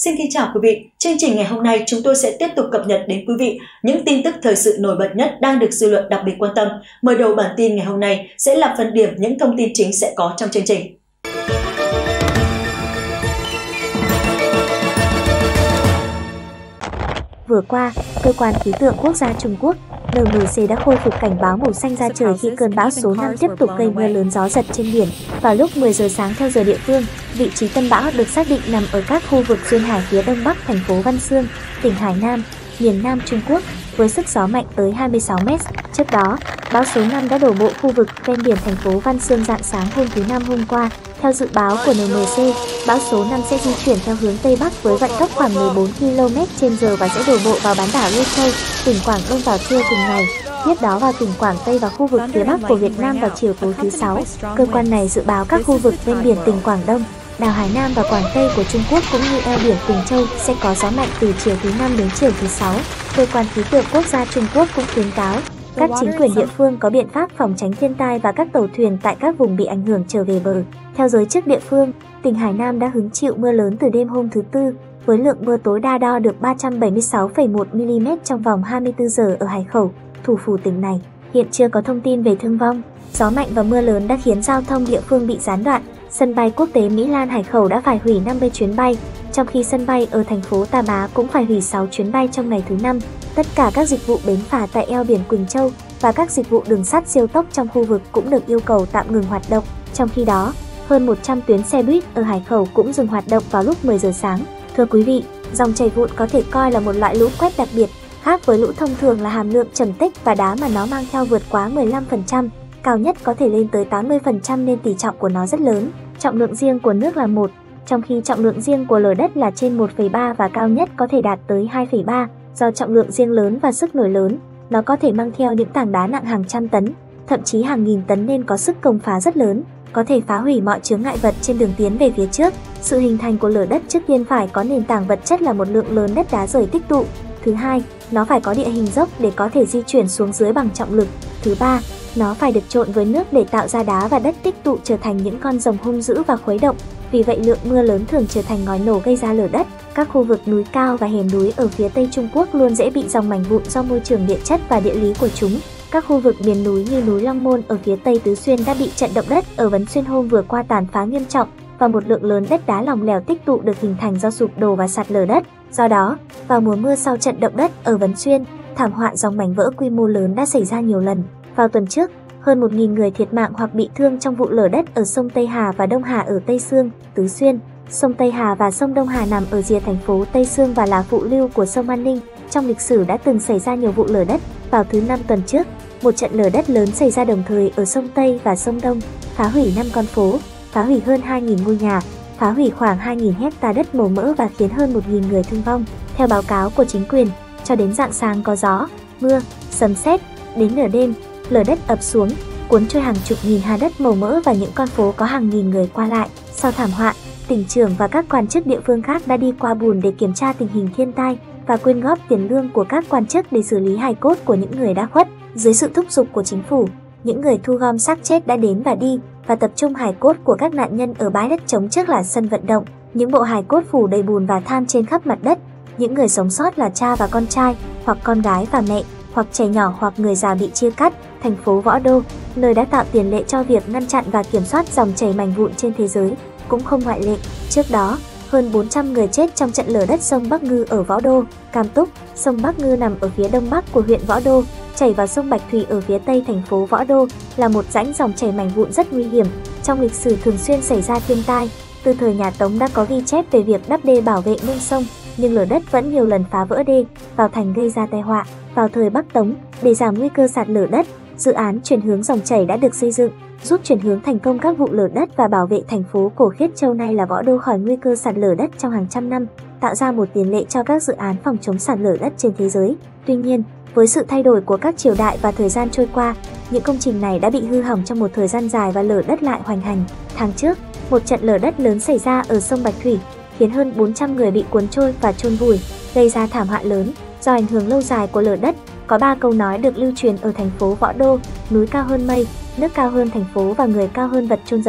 Xin kính chào quý vị. Chương trình ngày hôm nay chúng tôi sẽ tiếp tục cập nhật đến quý vị những tin tức thời sự nổi bật nhất đang được dư luận đặc biệt quan tâm. Mở đầu bản tin ngày hôm nay sẽ là phần điểm những thông tin chính sẽ có trong chương trình. Vừa qua, Cơ quan Khí tượng Quốc gia Trung Quốc NMC đã khôi phục cảnh báo màu xanh ra trời khi cơn bão số 5 tiếp tục gây mưa lớn gió giật trên biển. Vào lúc 10 giờ sáng theo giờ địa phương, vị trí tâm bão được xác định nằm ở các khu vực duyên hải phía đông bắc thành phố Văn Xương, tỉnh Hải Nam, miền Nam Trung Quốc, với sức gió mạnh tới 26 m. Trước đó, bão số 5 đã đổ bộ khu vực ven biển thành phố Văn Xương rạng sáng hôm thứ Năm hôm qua. Theo dự báo của NMC, bão số 5 sẽ di chuyển theo hướng Tây Bắc với vận tốc khoảng 14 km/h và sẽ đổ bộ vào bán đảo Luzhou, tỉnh Quảng Đông vào trưa cùng ngày. Tiếp đó vào tỉnh Quảng Tây và khu vực phía Bắc của Việt Nam vào chiều tối thứ Sáu. Cơ quan này dự báo các khu vực ven biển tỉnh Quảng Đông, đảo Hải Nam và Quảng Tây của Trung Quốc cũng như eo biển Quỳnh Châu sẽ có gió mạnh từ chiều thứ Năm đến chiều thứ Sáu. Cơ quan Khí tượng Quốc gia Trung Quốc cũng khuyến cáo các chính quyền địa phương có biện pháp phòng tránh thiên tai và các tàu thuyền tại các vùng bị ảnh hưởng trở về bờ. Theo giới chức địa phương, tỉnh Hải Nam đã hứng chịu mưa lớn từ đêm hôm thứ Tư, với lượng mưa tối đa đo được 376,1 mm trong vòng 24 giờ ở Hải Khẩu, thủ phủ tỉnh này. Hiện chưa có thông tin về thương vong. Gió mạnh và mưa lớn đã khiến giao thông địa phương bị gián đoạn. Sân bay quốc tế Mỹ Lan Hải Khẩu đã phải hủy 50 chuyến bay, trong khi sân bay ở thành phố Ta Bá cũng phải hủy 6 chuyến bay trong ngày thứ Năm. Tất cả các dịch vụ bến phà tại eo biển Quỳnh Châu và các dịch vụ đường sắt siêu tốc trong khu vực cũng được yêu cầu tạm ngừng hoạt động. Trong khi đó, hơn 100 tuyến xe buýt ở Hải Khẩu cũng dừng hoạt động vào lúc 10 giờ sáng. Thưa quý vị, dòng chảy vụn có thể coi là một loại lũ quét đặc biệt, khác với lũ thông thường là hàm lượng trầm tích và đá mà nó mang theo vượt quá 15%, cao nhất có thể lên tới 80% nên tỷ trọng của nó rất lớn. Trọng lượng riêng của nước là 1, trong khi trọng lượng riêng của lở đất là trên 1,3 và cao nhất có thể đạt tới 2,3. Do trọng lượng riêng lớn và sức nổi lớn, nó có thể mang theo những tảng đá nặng hàng trăm tấn, thậm chí hàng nghìn tấn nên có sức công phá rất lớn, có thể phá hủy mọi chướng ngại vật trên đường tiến về phía trước. Sự hình thành của lở đất trước tiên phải có nền tảng vật chất là một lượng lớn đất đá rời tích tụ. Thứ hai, nó phải có địa hình dốc để có thể di chuyển xuống dưới bằng trọng lực. Thứ ba, nó phải được trộn với nước để tạo ra đá và đất tích tụ trở thành những con rồng hung dữ và khuấy động. Vì vậy lượng mưa lớn thường trở thành ngòi nổ gây ra lở đất. Các khu vực núi cao và hẻm núi ở phía Tây Trung Quốc luôn dễ bị dòng mảnh vụn do môi trường địa chất và địa lý của chúng. Các khu vực miền núi như núi Long Môn ở phía Tây Tứ Xuyên đã bị trận động đất ở Vấn Xuyên hôm vừa qua tàn phá nghiêm trọng và một lượng lớn đất đá lỏng lẻo tích tụ được hình thành do sụp đổ và sạt lở đất. Do đó, vào mùa mưa sau trận động đất ở Vấn Xuyên, thảm họa dòng mảnh vỡ quy mô lớn đã xảy ra nhiều lần. Vào tuần trước, hơn 1.000 người thiệt mạng hoặc bị thương trong vụ lở đất ở sông Tây Hà và Đông Hà ở Tây Xương, Tứ Xuyên. Sông Tây Hà và sông Đông Hà nằm ở rìa thành phố Tây Xương và là phụ lưu của sông An Ninh. Trong lịch sử đã từng xảy ra nhiều vụ lở đất. Vào thứ Năm tuần trước, một trận lở đất lớn xảy ra đồng thời ở sông Tây và sông Đông, phá hủy 5 con phố, phá hủy hơn 2.000 ngôi nhà, phá hủy khoảng 2.000 hecta đất màu mỡ và khiến hơn 1.000 người thương vong. Theo báo cáo của chính quyền, cho đến rạng sáng có gió, mưa, sấm sét, đến nửa đêm, lở đất ập xuống, cuốn trôi hàng chục nghìn ha đất màu mỡ và những con phố có hàng nghìn người qua lại. Sau thảm họa, tỉnh trưởng và các quan chức địa phương khác đã đi qua Bùn để kiểm tra tình hình thiên tai và quyên góp tiền lương của các quan chức để xử lý hài cốt của những người đã khuất. Dưới sự thúc giục của chính phủ, những người thu gom xác chết đã đến và đi và tập trung hài cốt của các nạn nhân ở bãi đất trống trước là sân vận động. Những bộ hài cốt phủ đầy bùn và than trên khắp mặt đất. Những người sống sót là cha và con trai, hoặc con gái và mẹ, hoặc trẻ nhỏ hoặc người già bị chia cắt. Thành phố Võ Đô, nơi đã tạo tiền lệ cho việc ngăn chặn và kiểm soát dòng chảy mảnh vụn trên thế giới, cũng không ngoại lệ. Trước đó, hơn 400 người chết trong trận lở đất sông Bắc Ngư ở Võ Đô, Cam Túc. Sông Bắc Ngư nằm ở phía đông bắc của huyện Võ Đô, chảy vào sông Bạch Thủy ở phía tây thành phố Võ Đô, là một rãnh dòng chảy mảnh vụn rất nguy hiểm. Trong lịch sử thường xuyên xảy ra thiên tai, từ thời nhà Tống đã có ghi chép về việc đắp đê bảo vệ mương sông, nhưng lở đất vẫn nhiều lần phá vỡ đê, vào thành gây ra tai họa. Vào thời Bắc Tống, để giảm nguy cơ sạt lở đất, dự án chuyển hướng dòng chảy đã được xây dựng, giúp chuyển hướng thành công các vụ lở đất và bảo vệ thành phố cổ Khiết Châu nay là Võ Đô khỏi nguy cơ sạt lở đất trong hàng trăm năm, tạo ra một tiền lệ cho các dự án phòng chống sạt lở đất trên thế giới. Tuy nhiên, với sự thay đổi của các triều đại và thời gian trôi qua, những công trình này đã bị hư hỏng trong một thời gian dài và lở đất lại hoành hành. Tháng trước, một trận lở đất lớn xảy ra ở sông Bạch Thủy, khiến hơn 400 người bị cuốn trôi và chôn vùi, gây ra thảm họa lớn. Do ảnh hưởng lâu dài của lở đất, có 3 câu nói được lưu truyền ở thành phố Võ Đô: núi cao hơn mây, nước cao hơn thành phố và người cao hơn vật chôn giấu.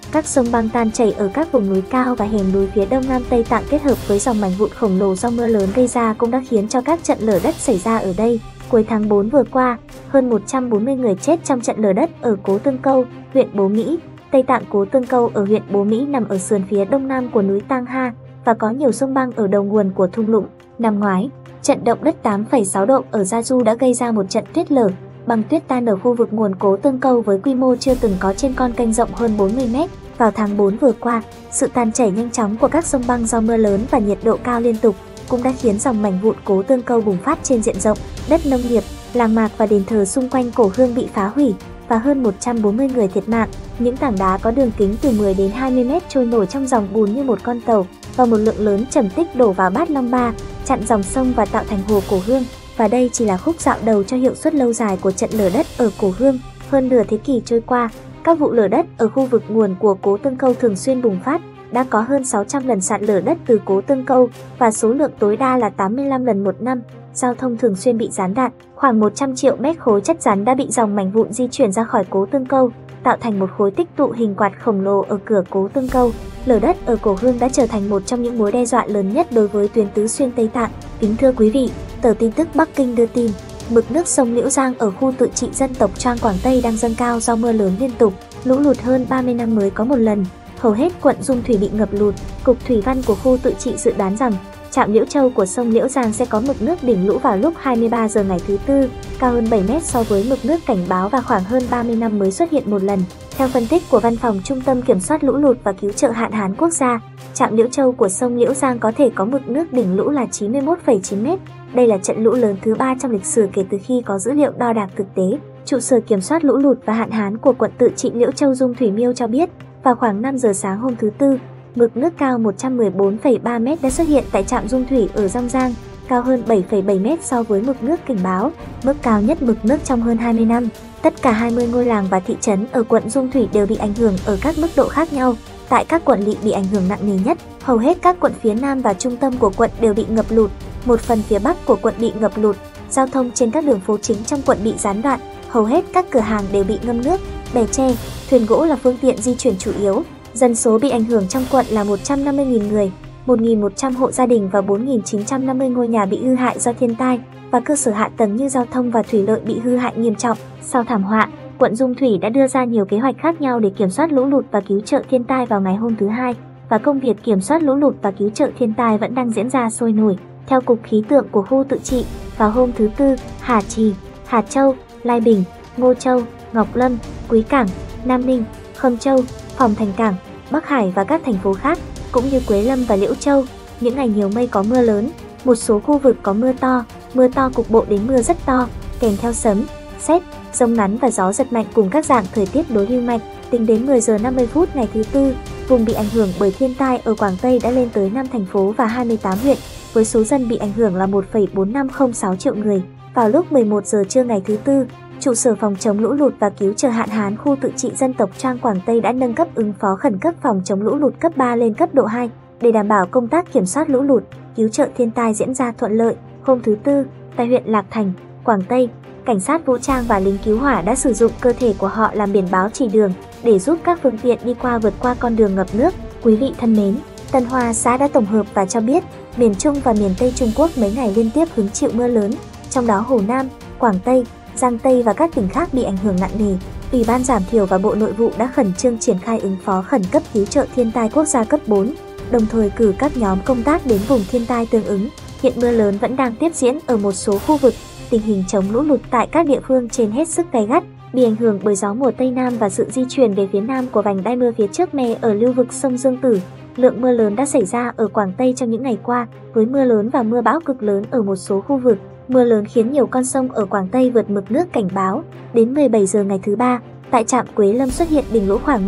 Các sông băng tan chảy ở các vùng núi cao và hẻm núi phía đông nam Tây Tạng kết hợp với dòng mảnh vụn khổng lồ do mưa lớn gây ra cũng đã khiến cho các trận lở đất xảy ra ở đây. Cuối tháng 4 vừa qua, hơn 140 người chết trong trận lở đất ở Cố Tương Câu, huyện Bố Mỹ, Tây Tạng. Cố Tương Câu ở huyện Bố Mỹ nằm ở sườn phía đông nam của núi Tang Ha và có nhiều sông băng ở đầu nguồn của thung lũng. Năm ngoái, trận động đất 8,6 độ ở Gia Du đã gây ra một trận tuyết lở, băng tuyết tan ở khu vực nguồn Cố Tương Câu với quy mô chưa từng có trên con kênh rộng hơn 40 mét. Vào tháng 4 vừa qua, sự tan chảy nhanh chóng của các sông băng do mưa lớn và nhiệt độ cao liên tục cũng đã khiến dòng mảnh vụn Cố Tương Câu bùng phát trên diện rộng. Đất nông nghiệp, làng mạc và đền thờ xung quanh Cổ Hương bị phá hủy và hơn 140 người thiệt mạng. Những tảng đá có đường kính từ 10 đến 20 mét trôi nổi trong dòng bùn như một con tàu và một lượng lớn trầm tích đổ vào Bát Long Ba, chặn dòng sông và tạo thành hồ Cổ Hương. Và đây chỉ là khúc dạo đầu cho hiệu suất lâu dài của trận lở đất ở Cổ Hương. Hơn nửa thế kỷ trôi qua, các vụ lở đất ở khu vực nguồn của Cố Tương Câu thường xuyên bùng phát. Đã có hơn 600 lần sạt lở đất từ Cố Tương Câu và số lượng tối đa là 85 lần một năm. Giao thông thường xuyên bị gián đoạn, khoảng 100 triệu mét khối chất rắn đã bị dòng mảnh vụn di chuyển ra khỏi Cố Tương Câu, tạo thành một khối tích tụ hình quạt khổng lồ ở cửa Cố Tương Câu. Lở đất ở Cổ Hương đã trở thành một trong những mối đe dọa lớn nhất đối với tuyến tứ xuyên Tây Tạng. Kính thưa quý vị, tờ tin tức Bắc Kinh đưa tin, mực nước sông Liễu Giang ở khu tự trị dân tộc Trang Quảng Tây đang dâng cao do mưa lớn liên tục, lũ lụt hơn 30 năm mới có một lần. Hầu hết quận Dung Thủy bị ngập lụt. Cục Thủy văn của khu tự trị dự đoán rằng trạm Liễu Châu của sông Liễu Giang sẽ có mực nước đỉnh lũ vào lúc 23 giờ ngày thứ Tư, cao hơn 7 mét so với mực nước cảnh báo và khoảng hơn 30 năm mới xuất hiện một lần. Theo phân tích của Văn phòng Trung tâm Kiểm soát Lũ lụt và Cứu trợ Hạn hán Quốc gia, trạm Liễu Châu của sông Liễu Giang có thể có mực nước đỉnh lũ là 91,9 mét. Đây là trận lũ lớn thứ 3 trong lịch sử kể từ khi có dữ liệu đo đạc thực tế. Trụ sở Kiểm soát Lũ lụt và Hạn hán của quận tự trị Liễu Châu Dung Thủy Miêu cho biết, vào khoảng 5 giờ sáng hôm thứ Tư, mực nước cao 114,3 mét đã xuất hiện tại trạm Dung Thủy ở Giang Giang, cao hơn 7,7 mét so với mực nước cảnh báo, mức cao nhất mực nước trong hơn 20 năm. Tất cả 20 ngôi làng và thị trấn ở quận Dung Thủy đều bị ảnh hưởng ở các mức độ khác nhau. Tại các quận lỵ bị ảnh hưởng nặng nề nhất, hầu hết các quận phía nam và trung tâm của quận đều bị ngập lụt, một phần phía bắc của quận bị ngập lụt. Giao thông trên các đường phố chính trong quận bị gián đoạn, hầu hết các cửa hàng đều bị ngâm nước, bè tre, thuyền gỗ là phương tiện di chuyển chủ yếu. Dân số bị ảnh hưởng trong quận là 150.000 người, 1.100 hộ gia đình và 4.950 ngôi nhà bị hư hại do thiên tai, và cơ sở hạ tầng như giao thông và thủy lợi bị hư hại nghiêm trọng. Sau thảm họa, quận Dung Thủy đã đưa ra nhiều kế hoạch khác nhau để kiểm soát lũ lụt và cứu trợ thiên tai vào ngày hôm thứ Hai, và công việc kiểm soát lũ lụt và cứu trợ thiên tai vẫn đang diễn ra sôi nổi. Theo Cục Khí tượng của khu tự trị, vào hôm thứ Tư, Hà Trì, Hà Châu, Lai Bình, Ngô Châu, Ngọc Lâm, Quý Cảng, Nam Ninh, Khâm Châu, Phòng Thành Cảng, Bắc Hải và các thành phố khác, cũng như Quế Lâm và Liễu Châu, những ngày nhiều mây có mưa lớn, một số khu vực có mưa to cục bộ đến mưa rất to, kèm theo sấm, sét, giông ngắn và gió giật mạnh cùng các dạng thời tiết đối lưu mạnh. Tính đến 10 giờ 50 phút ngày thứ Tư, vùng bị ảnh hưởng bởi thiên tai ở Quảng Tây đã lên tới 5 thành phố và 28 huyện, với số dân bị ảnh hưởng là 1,4506 triệu người. Vào lúc 11 giờ trưa ngày thứ Tư, trụ sở phòng chống lũ lụt và cứu trợ hạn hán khu tự trị dân tộc Trang Quảng Tây đã nâng cấp ứng phó khẩn cấp phòng chống lũ lụt cấp 3 lên cấp độ 2 để đảm bảo công tác kiểm soát lũ lụt, cứu trợ thiên tai diễn ra thuận lợi. Hôm thứ Tư, tại huyện Lạc Thành, Quảng Tây, cảnh sát vũ trang và lính cứu hỏa đã sử dụng cơ thể của họ làm biển báo chỉ đường để giúp các phương tiện đi qua vượt qua con đường ngập nước. Quý vị thân mến, Tân Hoa xã đã tổng hợp và cho biết miền Trung và miền Tây Trung Quốc mấy ngày liên tiếp hứng chịu mưa lớn, trong đó Hồ Nam, Quảng Tây, Giang Tây và các tỉnh khác bị ảnh hưởng nặng nề. Ủy ban Giảm thiểu và Bộ Nội vụ đã khẩn trương triển khai ứng phó khẩn cấp cứu trợ thiên tai quốc gia cấp 4, đồng thời cử các nhóm công tác đến vùng thiên tai tương ứng. Hiện mưa lớn vẫn đang tiếp diễn ở một số khu vực, tình hình chống lũ lụt tại các địa phương trên hết sức gay gắt, bị ảnh hưởng bởi gió mùa Tây Nam và sự di chuyển về phía nam của vành đai mưa phía trước Me ở lưu vực sông Dương Tử. Lượng mưa lớn đã xảy ra ở Quảng Tây trong những ngày qua, với mưa lớn và mưa bão cực lớn ở một số khu vực. Mưa lớn khiến nhiều con sông ở Quảng Tây vượt mực nước cảnh báo. Đến 17 giờ ngày thứ Ba, tại trạm Quế Lâm xuất hiện đỉnh lũ khoảng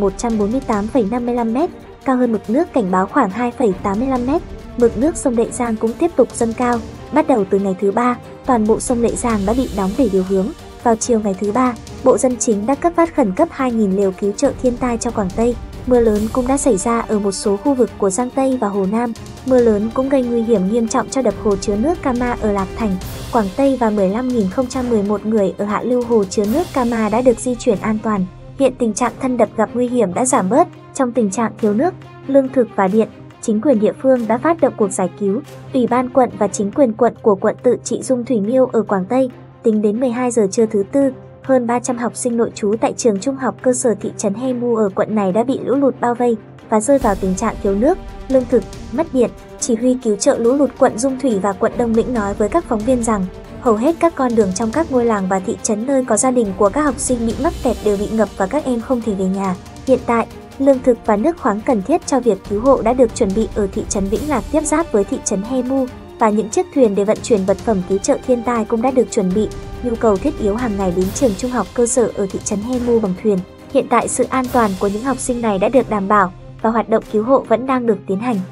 148,55 m, cao hơn mực nước cảnh báo khoảng 2,85 m. Mực nước sông Lệ Giang cũng tiếp tục dâng cao. Bắt đầu từ ngày thứ Ba, toàn bộ sông Lệ Giang đã bị đóng để điều hướng. Vào chiều ngày thứ Ba, Bộ Dân Chính đã cấp phát khẩn cấp 2.000 liều cứu trợ thiên tai cho Quảng Tây. Mưa lớn cũng đã xảy ra ở một số khu vực của Giang Tây và Hồ Nam. Mưa lớn cũng gây nguy hiểm nghiêm trọng cho đập hồ chứa nước Kama ở Lạc Thành, Quảng Tây và 15.011 người ở hạ lưu hồ chứa nước Kama đã được di chuyển an toàn. Hiện tình trạng thân đập gặp nguy hiểm đã giảm bớt, Trong tình trạng thiếu nước, lương thực và điện, chính quyền địa phương đã phát động cuộc giải cứu. Ủy ban quận và chính quyền quận của quận tự trị Dung Thủy Miêu ở Quảng Tây, tính đến 12 giờ trưa thứ Tư, hơn 300 học sinh nội trú tại trường trung học cơ sở thị trấn Hemu ở quận này đã bị lũ lụt bao vây và rơi vào tình trạng thiếu nước, lương thực, mất điện. Chỉ huy cứu trợ lũ lụt quận Dung Thủy và quận Đông Lĩnh nói với các phóng viên rằng hầu hết các con đường trong các ngôi làng và thị trấn nơi có gia đình của các học sinh bị mắc kẹt đều bị ngập và các em không thể về nhà. Hiện tại, lương thực và nước khoáng cần thiết cho việc cứu hộ đã được chuẩn bị ở thị trấn Vĩnh Lạc tiếp giáp với thị trấn Hemu và những chiếc thuyền để vận chuyển vật phẩm cứu trợ thiên tai cũng đã được chuẩn bị. Nhu cầu thiết yếu hàng ngày đến trường trung học cơ sở ở thị trấn Hemu bằng thuyền. Hiện tại sự an toàn của những học sinh này đã được đảm bảo và hoạt động cứu hộ vẫn đang được tiến hành.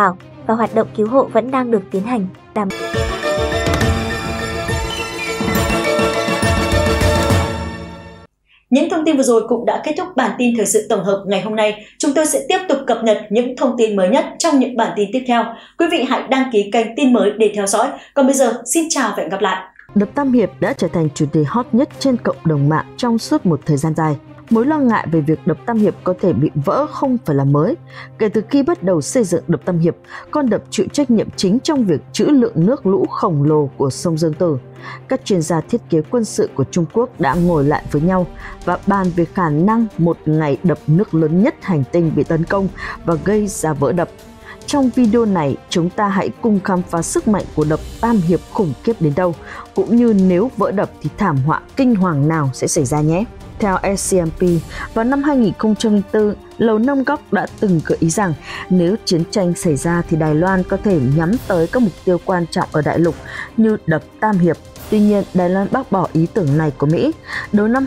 Những thông tin vừa rồi cũng đã kết thúc bản tin thời sự tổng hợp ngày hôm nay. Chúng tôi sẽ tiếp tục cập nhật những thông tin mới nhất trong những bản tin tiếp theo. Quý vị hãy đăng ký kênh tin mới để theo dõi. Còn bây giờ, xin chào và hẹn gặp lại. Đập Tam Hiệp đã trở thành chủ đề hot nhất trên cộng đồng mạng trong suốt một thời gian dài. Mối lo ngại về việc đập Tam Hiệp có thể bị vỡ không phải là mới. Kể từ khi bắt đầu xây dựng đập Tam Hiệp, con đập chịu trách nhiệm chính trong việc trữ lượng nước lũ khổng lồ của sông Dương Tử. Các chuyên gia thiết kế quân sự của Trung Quốc đã ngồi lại với nhau và bàn về khả năng một ngày đập nước lớn nhất hành tinh bị tấn công và gây ra vỡ đập. Trong video này, chúng ta hãy cùng khám phá sức mạnh của đập Tam Hiệp khủng khiếp đến đâu, cũng như nếu vỡ đập thì thảm họa kinh hoàng nào sẽ xảy ra nhé. Theo SCMP, vào năm 2004, Lầu Năm Góc đã từng gợi ý rằng nếu chiến tranh xảy ra thì Đài Loan có thể nhắm tới các mục tiêu quan trọng ở đại lục như đập Tam Hiệp. Tuy nhiên, Đài Loan bác bỏ ý tưởng này của Mỹ. Đầu năm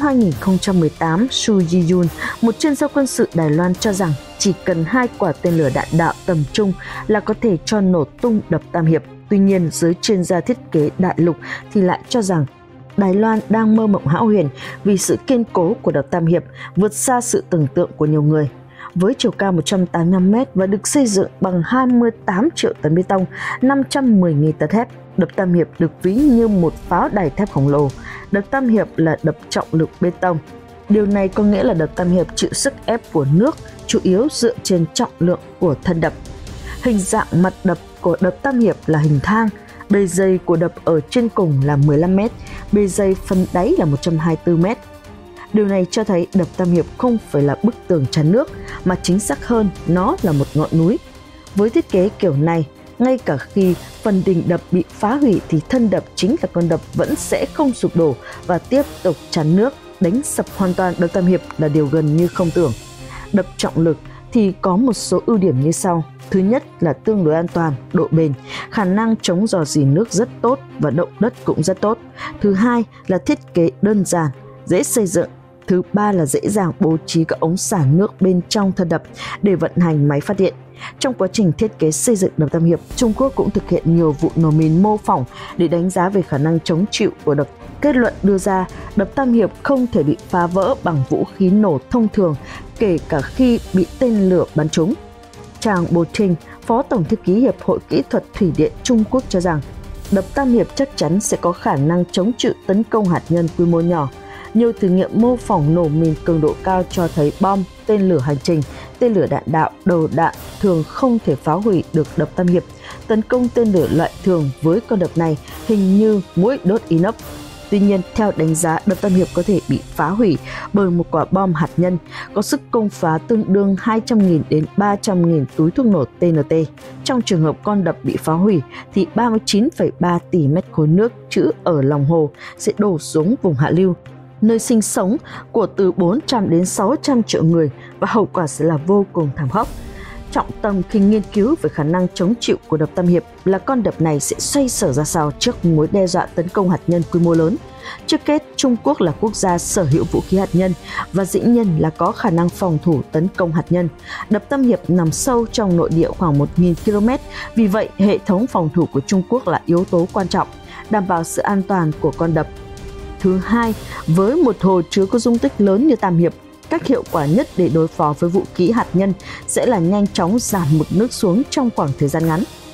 2018, Su Ji-yun, một chuyên gia quân sự Đài Loan cho rằng chỉ cần 2 quả tên lửa đạn đạo tầm trung là có thể cho nổ tung đập Tam Hiệp. Tuy nhiên, giới chuyên gia thiết kế đại lục thì lại cho rằng Đài Loan đang mơ mộng hão huyền vì sự kiên cố của đập Tam Hiệp vượt xa sự tưởng tượng của nhiều người. Với chiều cao 185 m và được xây dựng bằng 28 triệu tấn bê tông, 510.000 tấn thép, đập Tam Hiệp được ví như một pháo đài thép khổng lồ. Đập Tam Hiệp là đập trọng lực bê tông. Điều này có nghĩa là đập Tam Hiệp chịu sức ép của nước, chủ yếu dựa trên trọng lượng của thân đập. Hình dạng mặt đập của đập Tam Hiệp là hình thang. Bề dày của đập ở trên cùng là 15 m, bề dày phần đáy là 124 m. Điều này cho thấy đập Tam Hiệp không phải là bức tường chắn nước, mà chính xác hơn nó là một ngọn núi. Với thiết kế kiểu này, ngay cả khi phần đỉnh đập bị phá hủy thì thân đập chính là con đập vẫn sẽ không sụp đổ và tiếp tục chắn nước. Đánh sập hoàn toàn đập Tam Hiệp là điều gần như không tưởng. Đập trọng lực thì có một số ưu điểm như sau. Thứ nhất là tương đối an toàn, độ bền, khả năng chống rò rỉ nước rất tốt và động đất cũng rất tốt. Thứ hai là thiết kế đơn giản, dễ xây dựng. Thứ ba là dễ dàng bố trí các ống xả nước bên trong thân đập để vận hành máy phát điện. Trong quá trình thiết kế xây dựng đập Tam Hiệp, Trung Quốc cũng thực hiện nhiều vụ nổ mìn mô phỏng để đánh giá về khả năng chống chịu của đập. Kết luận đưa ra, đập Tam Hiệp không thể bị phá vỡ bằng vũ khí nổ thông thường, kể cả khi bị tên lửa bắn trúng. Chang Bo-ting, Phó Tổng thư ký Hiệp hội Kỹ thuật Thủy điện Trung Quốc cho rằng, đập Tam Hiệp chắc chắn sẽ có khả năng chống chịu tấn công hạt nhân quy mô nhỏ. Nhiều thử nghiệm mô phỏng nổ mìn cường độ cao cho thấy bom, tên lửa hành trình, tên lửa đạn đạo, đầu đạn thường không thể phá hủy được đập Tam Hiệp. Tấn công tên lửa loại thường với con đập này hình như mũi đốt inox. Tuy nhiên, theo đánh giá, đập Tam Hiệp có thể bị phá hủy bởi một quả bom hạt nhân có sức công phá tương đương 200.000 đến 300.000 túi thuốc nổ TNT. Trong trường hợp con đập bị phá hủy thì 39,3 tỷ mét khối nước trữ ở lòng hồ sẽ đổ xuống vùng hạ lưu, nơi sinh sống của từ 400 đến 600 triệu người, và hậu quả sẽ là vô cùng thảm khốc. Trọng tâm khi nghiên cứu về khả năng chống chịu của đập Tam Hiệp là con đập này sẽ xoay sở ra sao trước mối đe dọa tấn công hạt nhân quy mô lớn. Trước hết, Trung Quốc là quốc gia sở hữu vũ khí hạt nhân và dĩ nhiên là có khả năng phòng thủ tấn công hạt nhân. Đập Tam Hiệp nằm sâu trong nội địa khoảng 1.000 km, vì vậy hệ thống phòng thủ của Trung Quốc là yếu tố quan trọng, đảm bảo sự an toàn của con đập. Thứ hai, với một hồ chứa có dung tích lớn như Tam Hiệp, cách hiệu quả nhất để đối phó với vũ khí hạt nhân sẽ là nhanh chóng giảm mực nước xuống trong khoảng thời gian ngắn.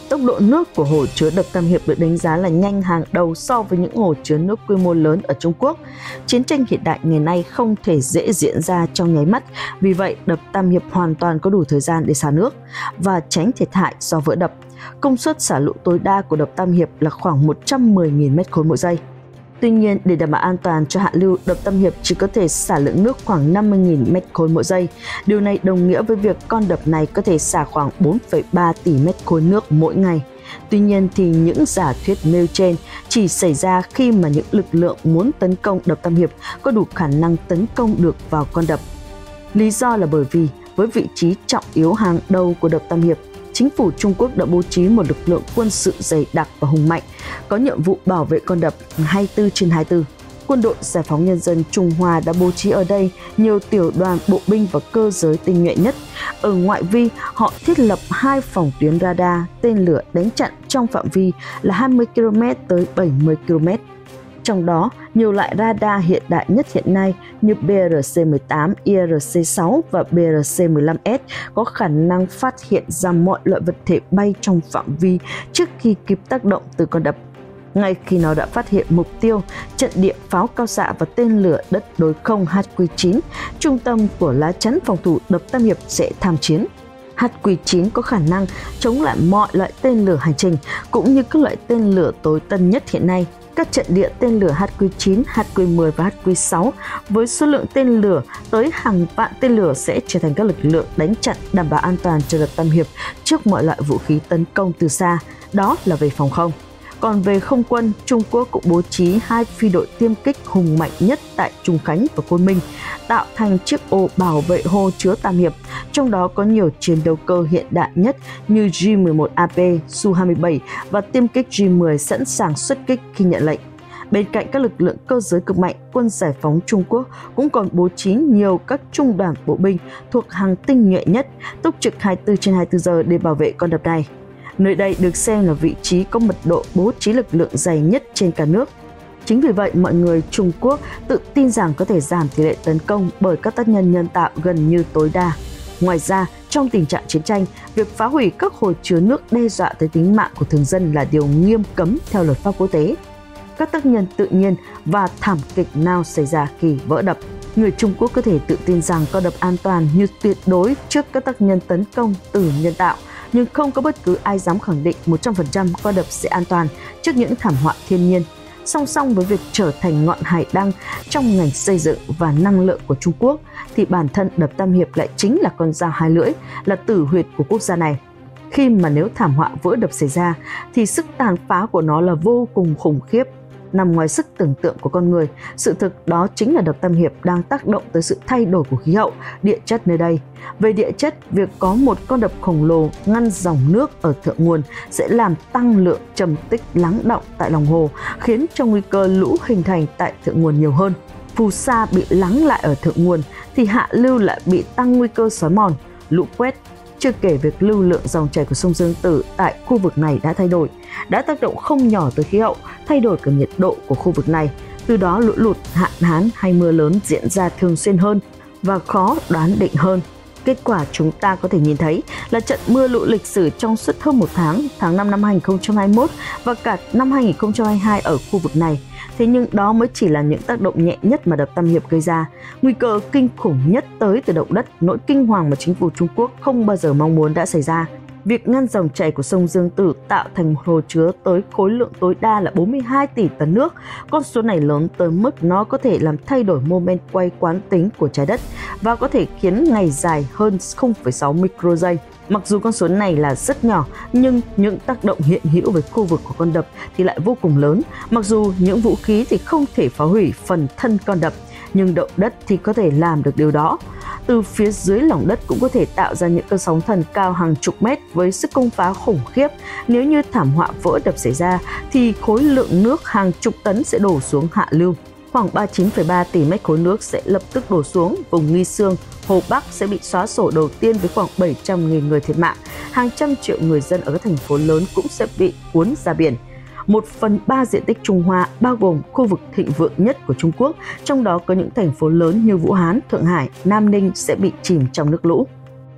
tốc độ nước của hồ chứa đập Tam Hiệp được đánh giá là nhanh hàng đầu so với những hồ chứa nước quy mô lớn ở Trung Quốc. Chiến tranh hiện đại ngày nay không thể dễ diễn ra trong nháy mắt, vì vậy đập Tam Hiệp hoàn toàn có đủ thời gian để xả nước và tránh thiệt hại do vỡ đập. Công suất xả lũ tối đa của đập Tam Hiệp là khoảng 110.000 m3 mỗi giây. Tuy nhiên, để đảm bảo an toàn cho hạ lưu, đập Tam Hiệp chỉ có thể xả lượng nước khoảng 50.000 m3 mỗi giây. Điều này đồng nghĩa với việc con đập này có thể xả khoảng 4,3 tỷ m3 nước mỗi ngày. Tuy nhiên thì những giả thuyết nêu trên chỉ xảy ra khi mà những lực lượng muốn tấn công đập Tam Hiệp có đủ khả năng tấn công được vào con đập. Lý do là bởi vì với vị trí trọng yếu hàng đầu của đập Tam Hiệp, chính phủ Trung Quốc đã bố trí một lực lượng quân sự dày đặc và hùng mạnh, có nhiệm vụ bảo vệ con đập 24/24. Quân đội Giải phóng Nhân dân Trung Hoa đã bố trí ở đây nhiều tiểu đoàn bộ binh và cơ giới tinh nhuệ nhất. Ở ngoại vi, họ thiết lập 2 phòng tuyến radar, tên lửa đánh chặn trong phạm vi là 20 km tới 70 km. Trong đó, nhiều loại radar hiện đại nhất hiện nay như BRC-18, IRC-6 và BRC-15S có khả năng phát hiện ra mọi loại vật thể bay trong phạm vi trước khi kịp tác động từ con đập. Ngay khi nó đã phát hiện mục tiêu, trận địa pháo cao xạ và tên lửa đất đối không HQ-9, trung tâm của lá chắn phòng thủ đập Tam Hiệp sẽ tham chiến. HQ-9 có khả năng chống lại mọi loại tên lửa hành trình cũng như các loại tên lửa tối tân nhất hiện nay. Các trận địa tên lửa HQ-9, HQ-10 và HQ-6 với số lượng tên lửa tới hàng vạn tên lửa sẽ trở thành các lực lượng đánh chặn đảm bảo an toàn cho đập Tam Hiệp trước mọi loại vũ khí tấn công từ xa. Đó là về phòng không. Còn về không quân, Trung Quốc cũng bố trí 2 phi đội tiêm kích hùng mạnh nhất tại Trùng Khánh và Côn Minh, tạo thành chiếc ô bảo vệ hồ chứa Tam Hiệp. Trong đó có nhiều chiến đấu cơ hiện đại nhất như J-11AP, Su-27 và tiêm kích J-10 sẵn sàng xuất kích khi nhận lệnh. Bên cạnh các lực lượng cơ giới cực mạnh, quân giải phóng Trung Quốc cũng còn bố trí nhiều các trung đoàn bộ binh thuộc hàng tinh nhuệ nhất, túc trực 24/24 giờ để bảo vệ con đập này. Nơi đây được xem là vị trí có mật độ bố trí lực lượng dày nhất trên cả nước. Chính vì vậy, mọi người Trung Quốc tự tin rằng có thể giảm tỷ lệ tấn công bởi các tác nhân nhân tạo gần như tối đa. Ngoài ra, trong tình trạng chiến tranh, việc phá hủy các hồ chứa nước đe dọa tới tính mạng của thường dân là điều nghiêm cấm theo luật pháp quốc tế. Các tác nhân tự nhiên và thảm kịch nào xảy ra khi vỡ đập. Người Trung Quốc có thể tự tin rằng con đập an toàn như tuyệt đối trước các tác nhân tấn công từ nhân tạo, nhưng không có bất cứ ai dám khẳng định 100% con đập sẽ an toàn trước những thảm họa thiên nhiên. Song song với việc trở thành ngọn hải đăng trong ngành xây dựng và năng lượng của Trung Quốc, thì bản thân đập Tam Hiệp lại chính là con dao hai lưỡi, là tử huyệt của quốc gia này. Khi mà nếu thảm họa vỡ đập xảy ra, thì sức tàn phá của nó là vô cùng khủng khiếp, nằm ngoài sức tưởng tượng của con người. Sự thực đó chính là đập Tam Hiệp đang tác động tới sự thay đổi của khí hậu, địa chất nơi đây. Về địa chất, việc có một con đập khổng lồ ngăn dòng nước ở thượng nguồn sẽ làm tăng lượng trầm tích lắng đọng tại lòng hồ, khiến cho nguy cơ lũ hình thành tại thượng nguồn nhiều hơn. Phù sa bị lắng lại ở thượng nguồn thì hạ lưu lại bị tăng nguy cơ xói mòn, lũ quét. Chưa kể việc lưu lượng dòng chảy của sông Dương Tử tại khu vực này đã thay đổi, đã tác động không nhỏ tới khí hậu, thay đổi cả nhiệt độ của khu vực này. Từ đó lũ lụt, hạn hán hay mưa lớn diễn ra thường xuyên hơn và khó đoán định hơn. Kết quả chúng ta có thể nhìn thấy là trận mưa lũ lịch sử trong suốt hơn một tháng 5 năm 2021 và cả năm 2022 ở khu vực này. Thế nhưng đó mới chỉ là những tác động nhẹ nhất mà đập Tam Hiệp gây ra. Nguy cơ kinh khủng nhất tới từ động đất, nỗi kinh hoàng mà chính phủ Trung Quốc không bao giờ mong muốn đã xảy ra. Việc ngăn dòng chảy của sông Dương Tử tạo thành một hồ chứa tới khối lượng tối đa là 42 tỷ tấn nước. Con số này lớn tới mức nó có thể làm thay đổi mô men quay quán tính của trái đất và có thể khiến ngày dài hơn 0,6 micro giây. Mặc dù con số này là rất nhỏ, nhưng những tác động hiện hữu với khu vực của con đập thì lại vô cùng lớn. Mặc dù những vũ khí thì không thể phá hủy phần thân con đập, nhưng động đất thì có thể làm được điều đó. Từ phía dưới lòng đất cũng có thể tạo ra những cơn sóng thần cao hàng chục mét với sức công phá khủng khiếp. Nếu như thảm họa vỡ đập xảy ra thì khối lượng nước hàng chục tấn sẽ đổ xuống hạ lưu. Khoảng 39,3 tỷ mét khối nước sẽ lập tức đổ xuống vùng Nghi Sương. Hồ Bắc sẽ bị xóa sổ đầu tiên với khoảng 700.000 người thiệt mạng. Hàng trăm triệu người dân ở các thành phố lớn cũng sẽ bị cuốn ra biển. 1/3 diện tích Trung Hoa bao gồm khu vực thịnh vượng nhất của Trung Quốc, trong đó có những thành phố lớn như Vũ Hán, Thượng Hải, Nam Ninh sẽ bị chìm trong nước lũ.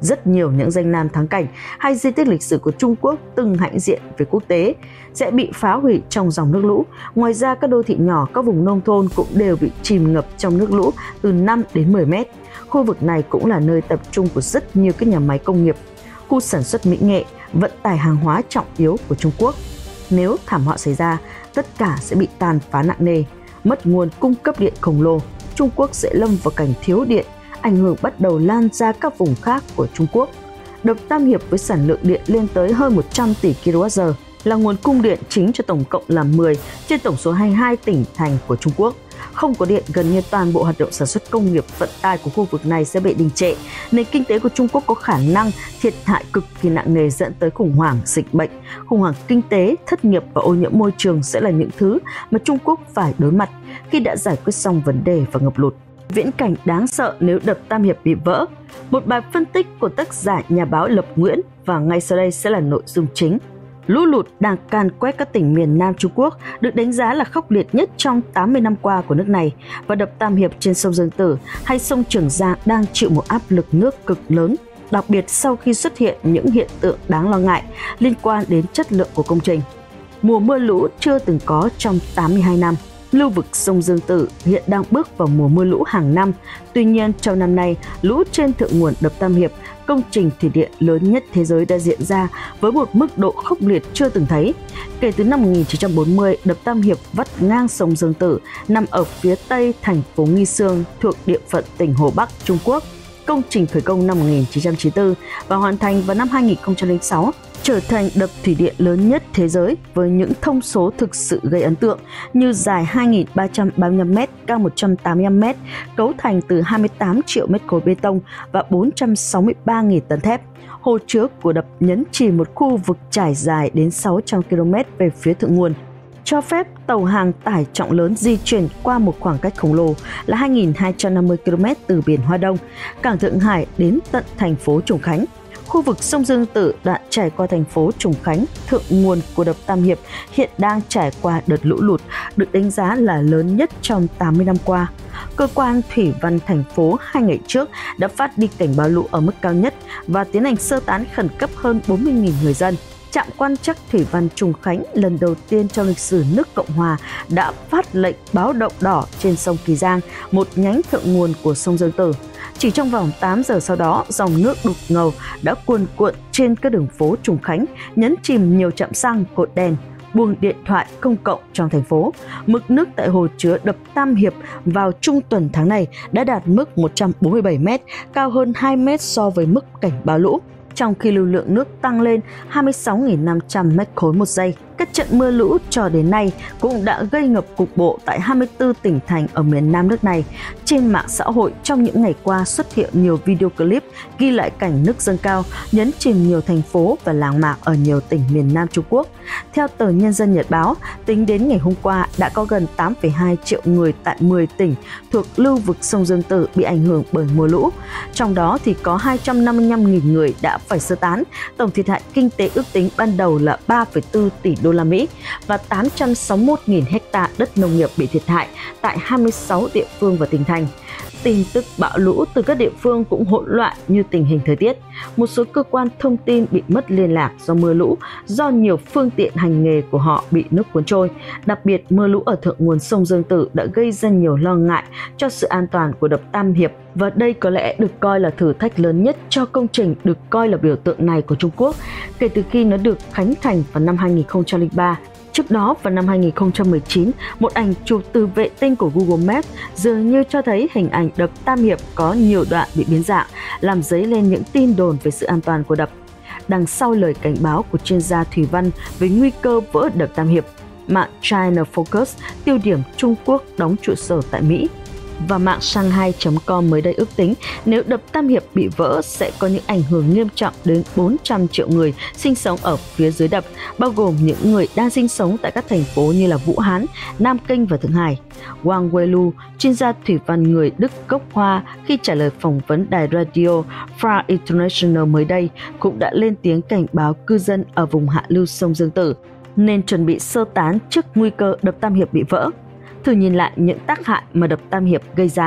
Rất nhiều những danh lam thắng cảnh hay di tích lịch sử của Trung Quốc từng hãnh diện về quốc tế sẽ bị phá hủy trong dòng nước lũ. Ngoài ra, các đô thị nhỏ, các vùng nông thôn cũng đều bị chìm ngập trong nước lũ từ 5 đến 10 mét. Khu vực này cũng là nơi tập trung của rất nhiều các nhà máy công nghiệp, khu sản xuất mỹ nghệ, vận tải hàng hóa trọng yếu của Trung Quốc. Nếu thảm họa xảy ra, tất cả sẽ bị tàn phá nặng nề, mất nguồn cung cấp điện khổng lồ. Trung Quốc sẽ lâm vào cảnh thiếu điện, ảnh hưởng bắt đầu lan ra các vùng khác của Trung Quốc. Đập Tam Hiệp với sản lượng điện lên tới hơn 100 tỷ kWh là nguồn cung điện chính cho tổng cộng là 10 trên tổng số 22 tỉnh thành của Trung Quốc. Không có điện, gần như toàn bộ hoạt động sản xuất công nghiệp, vận tải của khu vực này sẽ bị đình trệ. Nền kinh tế của Trung Quốc có khả năng thiệt hại cực kỳ nặng nề, dẫn tới khủng hoảng dịch bệnh, khủng hoảng kinh tế, thất nghiệp và ô nhiễm môi trường sẽ là những thứ mà Trung Quốc phải đối mặt khi đã giải quyết xong vấn đề và ngập lụt. Viễn cảnh đáng sợ nếu đập Tam Hiệp bị vỡ. Một bài phân tích của tác giả nhà báo Lập Nguyễn và ngay sau đây sẽ là nội dung chính. Lũ lụt đang càn quét các tỉnh miền Nam Trung Quốc, được đánh giá là khốc liệt nhất trong 80 năm qua của nước này, và đập Tam Hiệp trên sông Dương Tử hay sông Trường Giang đang chịu một áp lực nước cực lớn, đặc biệt sau khi xuất hiện những hiện tượng đáng lo ngại liên quan đến chất lượng của công trình. Mùa mưa lũ chưa từng có trong 82 năm. Lưu vực sông Dương Tử hiện đang bước vào mùa mưa lũ hàng năm. Tuy nhiên, trong năm nay, lũ trên thượng nguồn đập Tam Hiệp, công trình thủy điện lớn nhất thế giới, đã diễn ra với một mức độ khốc liệt chưa từng thấy. Kể từ năm 1940, đập Tam Hiệp vắt ngang sông Dương Tử, nằm ở phía tây thành phố Nghi Sương, thuộc địa phận tỉnh Hồ Bắc, Trung Quốc. Công trình khởi công năm 1994 và hoàn thành vào năm 2006, trở thành đập thủy điện lớn nhất thế giới với những thông số thực sự gây ấn tượng như dài 2.335 m, cao 185 m, cấu thành từ 28 triệu mét khối bê tông và 463.000 tấn thép. Hồ chứa của đập nhấn chìm một khu vực trải dài đến 600 km về phía thượng nguồn, cho phép tàu hàng tải trọng lớn di chuyển qua một khoảng cách khổng lồ là 2.250 km từ biển Hoa Đông, cảng Thượng Hải đến tận thành phố Trùng Khánh. Khu vực sông Dương Tử đoạn trải qua thành phố Trùng Khánh, thượng nguồn của đập Tam Hiệp, hiện đang trải qua đợt lũ lụt được đánh giá là lớn nhất trong 80 năm qua. Cơ quan thủy văn thành phố 2 ngày trước đã phát đi cảnh báo lũ ở mức cao nhất và tiến hành sơ tán khẩn cấp hơn 40.000 người dân. Trạm quan trắc thủy văn Trùng Khánh lần đầu tiên trong lịch sử nước Cộng Hòa đã phát lệnh báo động đỏ trên sông Kỳ Giang, một nhánh thượng nguồn của sông Dương Tử. Chỉ trong vòng 8 giờ sau đó, dòng nước đục ngầu đã cuồn cuộn trên các đường phố Trùng Khánh, nhấn chìm nhiều trạm xăng, cột đèn, buồng điện thoại công cộng trong thành phố. Mực nước tại hồ chứa đập Tam Hiệp vào trung tuần tháng này đã đạt mức 147 m, cao hơn 2 m so với mức cảnh báo lũ, trong khi lưu lượng nước tăng lên 26.500 mét khối một giây. Các trận mưa lũ cho đến nay cũng đã gây ngập cục bộ tại 24 tỉnh thành ở miền Nam nước này. Trên mạng xã hội trong những ngày qua xuất hiện nhiều video clip ghi lại cảnh nước dâng cao, nhấn chìm nhiều thành phố và làng mạc ở nhiều tỉnh miền Nam Trung Quốc. Theo tờ Nhân dân Nhật báo, tính đến ngày hôm qua đã có gần 8,2 triệu người tại 10 tỉnh thuộc lưu vực sông Dương Tử bị ảnh hưởng bởi mưa lũ. Trong đó thì có 255.000 người đã phải sơ tán. Tổng thiệt hại kinh tế ước tính ban đầu là 3,4 tỷ đô la Mỹ và 861.000 hecta đất nông nghiệp bị thiệt hại tại 26 địa phương và tỉnh thành. Tin tức bão lũ từ các địa phương cũng hỗn loạn như tình hình thời tiết. Một số cơ quan thông tin bị mất liên lạc do mưa lũ, do nhiều phương tiện hành nghề của họ bị nước cuốn trôi. Đặc biệt, mưa lũ ở thượng nguồn sông Dương Tử đã gây ra nhiều lo ngại cho sự an toàn của đập Tam Hiệp, và đây có lẽ được coi là thử thách lớn nhất cho công trình được coi là biểu tượng này của Trung Quốc kể từ khi nó được khánh thành vào năm 2003. Trước đó, vào năm 2019, một ảnh chụp từ vệ tinh của Google Maps dường như cho thấy hình ảnh đập Tam Hiệp có nhiều đoạn bị biến dạng, làm dấy lên những tin đồn về sự an toàn của đập. Đằng sau lời cảnh báo của chuyên gia thủy văn về nguy cơ vỡ đập Tam Hiệp, mạng China Focus, tiêu điểm Trung Quốc đóng trụ sở tại Mỹ, và mạng Shanghai.com mới đây ước tính nếu đập Tam Hiệp bị vỡ sẽ có những ảnh hưởng nghiêm trọng đến 400 triệu người sinh sống ở phía dưới đập, bao gồm những người đang sinh sống tại các thành phố như là Vũ Hán, Nam Kinh và Thượng Hải. Wang Weilu, chuyên gia thủy văn người Đức gốc Hoa, khi trả lời phỏng vấn đài radio Far International mới đây, cũng đã lên tiếng cảnh báo cư dân ở vùng hạ lưu sông Dương Tử nên chuẩn bị sơ tán trước nguy cơ đập Tam Hiệp bị vỡ. Thử nhìn lại những tác hại mà đập Tam Hiệp gây ra.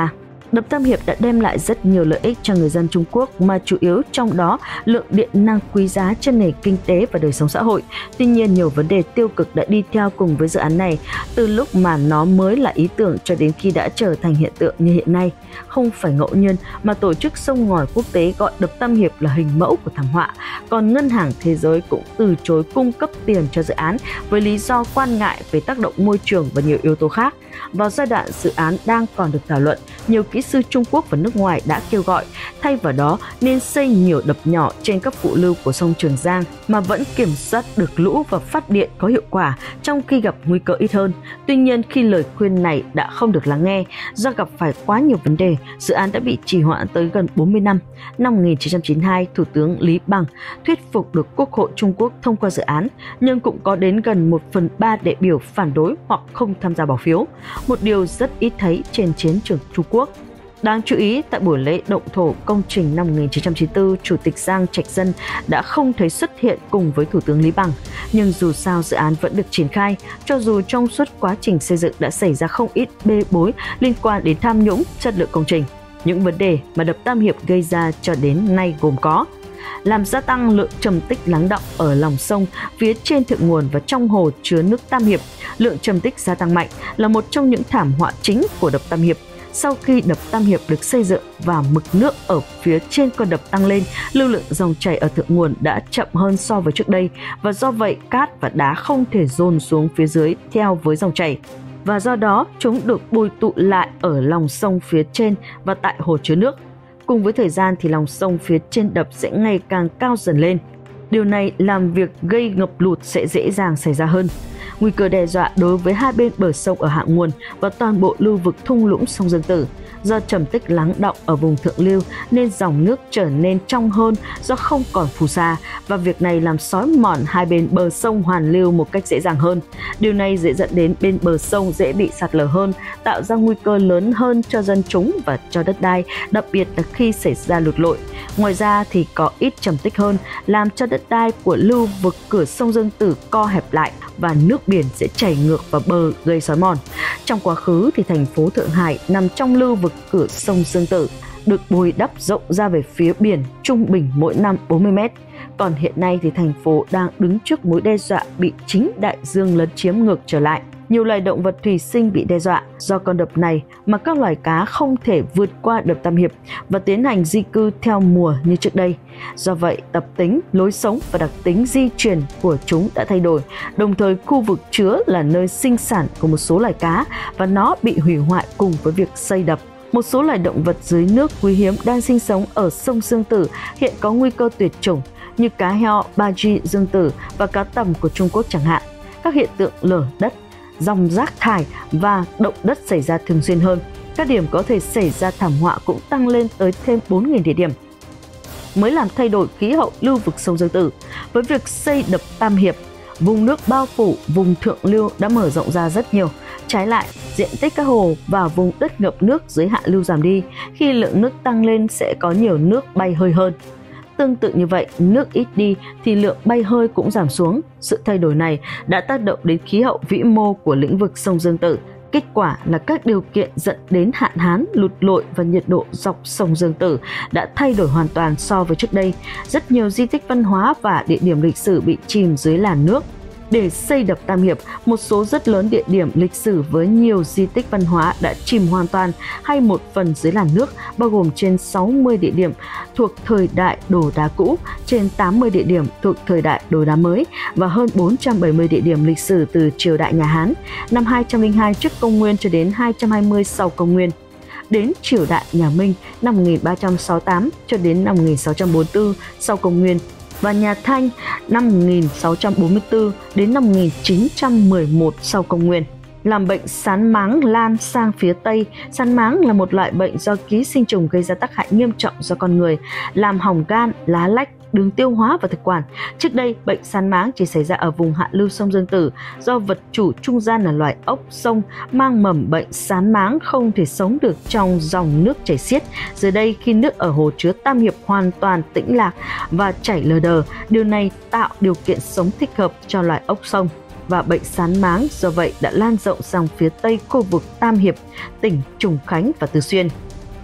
Đập Tam Hiệp đã đem lại rất nhiều lợi ích cho người dân Trung Quốc, mà chủ yếu trong đó lượng điện năng quý giá cho nền kinh tế và đời sống xã hội. Tuy nhiên, nhiều vấn đề tiêu cực đã đi theo cùng với dự án này, từ lúc mà nó mới là ý tưởng cho đến khi đã trở thành hiện tượng như hiện nay. Không phải ngẫu nhiên mà Tổ chức Sông Ngòi Quốc tế gọi Đập Tam Hiệp là hình mẫu của thảm họa, còn Ngân hàng Thế giới cũng từ chối cung cấp tiền cho dự án với lý do quan ngại về tác động môi trường và nhiều yếu tố khác. Vào giai đoạn dự án đang còn được thảo luận, nhiều kỹ sư Trung Quốc và nước ngoài đã kêu gọi thay vào đó nên xây nhiều đập nhỏ trên các phụ lưu của sông Trường Giang mà vẫn kiểm soát được lũ và phát điện có hiệu quả trong khi gặp nguy cơ ít hơn. Tuy nhiên, khi lời khuyên này đã không được lắng nghe do gặp phải quá nhiều vấn đề, dự án đã bị trì hoãn tới gần 40 năm. Năm 1992, Thủ tướng Lý Bằng thuyết phục được Quốc hội Trung Quốc thông qua dự án, nhưng cũng có đến gần 1/3 đại biểu phản đối hoặc không tham gia bỏ phiếu, một điều rất ít thấy trên chiến trường Trung Quốc. Đáng chú ý, tại buổi lễ động thổ công trình năm 1994, Chủ tịch Giang Trạch Dân đã không thấy xuất hiện cùng với Thủ tướng Lý Bằng. Nhưng dù sao dự án vẫn được triển khai, cho dù trong suốt quá trình xây dựng đã xảy ra không ít bê bối liên quan đến tham nhũng, chất lượng công trình. Những vấn đề mà đập Tam Hiệp gây ra cho đến nay gồm có: làm gia tăng lượng trầm tích lắng đọng ở lòng sông phía trên thượng nguồn và trong hồ chứa nước Tam Hiệp. Lượng trầm tích gia tăng mạnh là một trong những thảm họa chính của đập Tam Hiệp. Sau khi đập Tam Hiệp được xây dựng và mực nước ở phía trên con đập tăng lên, lưu lượng dòng chảy ở thượng nguồn đã chậm hơn so với trước đây, và do vậy cát và đá không thể dồn xuống phía dưới theo với dòng chảy, và do đó chúng được bồi tụ lại ở lòng sông phía trên và tại hồ chứa nước. Cùng với thời gian thì lòng sông phía trên đập sẽ ngày càng cao dần lên. Điều này làm việc gây ngập lụt sẽ dễ dàng xảy ra hơn. Nguy cơ đe dọa đối với hai bên bờ sông ở hạ nguồn và toàn bộ lưu vực thung lũng sông Dương Tử. Do trầm tích lắng đọng ở vùng thượng lưu nên dòng nước trở nên trong hơn do không còn phù sa, và việc này làm xói mòn hai bên bờ sông hoàn lưu một cách dễ dàng hơn. Điều này dễ dẫn đến bên bờ sông dễ bị sạt lở hơn, tạo ra nguy cơ lớn hơn cho dân chúng và cho đất đai, đặc biệt là khi xảy ra lụt lội. Ngoài ra thì có ít trầm tích hơn, làm cho đất đai của lưu vực cửa sông Dương Tử co hẹp lại và nước biển sẽ chảy ngược vào bờ gây xói mòn. Trong quá khứ thì thành phố Thượng Hải nằm trong lưu vực cửa sông Dương Tử, được bồi đắp rộng ra về phía biển trung bình mỗi năm 40 m. Còn hiện nay thì thành phố đang đứng trước mối đe dọa bị chính đại dương lấn chiếm ngược trở lại. Nhiều loài động vật thủy sinh bị đe dọa do con đập này, mà các loài cá không thể vượt qua đập Tam Hiệp và tiến hành di cư theo mùa như trước đây. Do vậy, tập tính, lối sống và đặc tính di truyền của chúng đã thay đổi. Đồng thời, khu vực chứa là nơi sinh sản của một số loài cá và nó bị hủy hoại cùng với việc xây đập. Một số loài động vật dưới nước quý hiếm đang sinh sống ở sông Dương Tử hiện có nguy cơ tuyệt chủng, như cá heo Baji Dương Tử và cá tầm của Trung Quốc chẳng hạn. Các hiện tượng lở đất, dòng rác thải và động đất xảy ra thường xuyên hơn. Các điểm có thể xảy ra thảm họa cũng tăng lên tới thêm 4.000 địa điểm, mới làm thay đổi khí hậu lưu vực sông Dương Tử. Với việc xây đập Tam Hiệp, vùng nước bao phủ vùng thượng lưu đã mở rộng ra rất nhiều. Trái lại, diện tích các hồ và vùng đất ngập nước dưới hạ lưu giảm đi. Khi lượng nước tăng lên sẽ có nhiều nước bay hơi hơn. Tương tự như vậy, nước ít đi thì lượng bay hơi cũng giảm xuống. Sự thay đổi này đã tác động đến khí hậu vĩ mô của lĩnh vực sông Dương Tử. Kết quả là các điều kiện dẫn đến hạn hán, lụt lội và nhiệt độ dọc sông Dương Tử đã thay đổi hoàn toàn so với trước đây. Rất nhiều di tích văn hóa và địa điểm lịch sử bị chìm dưới làn nước. Để xây đập Tam Hiệp, một số rất lớn địa điểm lịch sử với nhiều di tích văn hóa đã chìm hoàn toàn hay một phần dưới làn nước, bao gồm trên 60 địa điểm thuộc thời đại đồ đá cũ, trên 80 địa điểm thuộc thời đại đồ đá mới và hơn 470 địa điểm lịch sử từ triều đại nhà Hán, năm 202 trước công nguyên cho đến 220 sau công nguyên. Đến triều đại nhà Minh năm 1368 cho đến năm 1644 sau công nguyên, và nhà Thanh năm 1644 đến năm 1911 sau công nguyên. Làm bệnh sán máng lan sang phía Tây. Sán máng là một loại bệnh do ký sinh trùng gây ra tác hại nghiêm trọng do con người, làm hỏng gan, lá lách, đường tiêu hóa và thực quản. Trước đây, bệnh sán máng chỉ xảy ra ở vùng hạ lưu sông Dương Tử do vật chủ trung gian là loài ốc sông mang mầm bệnh sán máng không thể sống được trong dòng nước chảy xiết. Giờ đây, khi nước ở hồ chứa Tam Hiệp hoàn toàn tĩnh lạc và chảy lờ đờ, điều này tạo điều kiện sống thích hợp cho loài ốc sông. Và bệnh sán máng do vậy đã lan rộng sang phía tây khu vực Tam Hiệp, tỉnh Trùng Khánh và Từ Xuyên.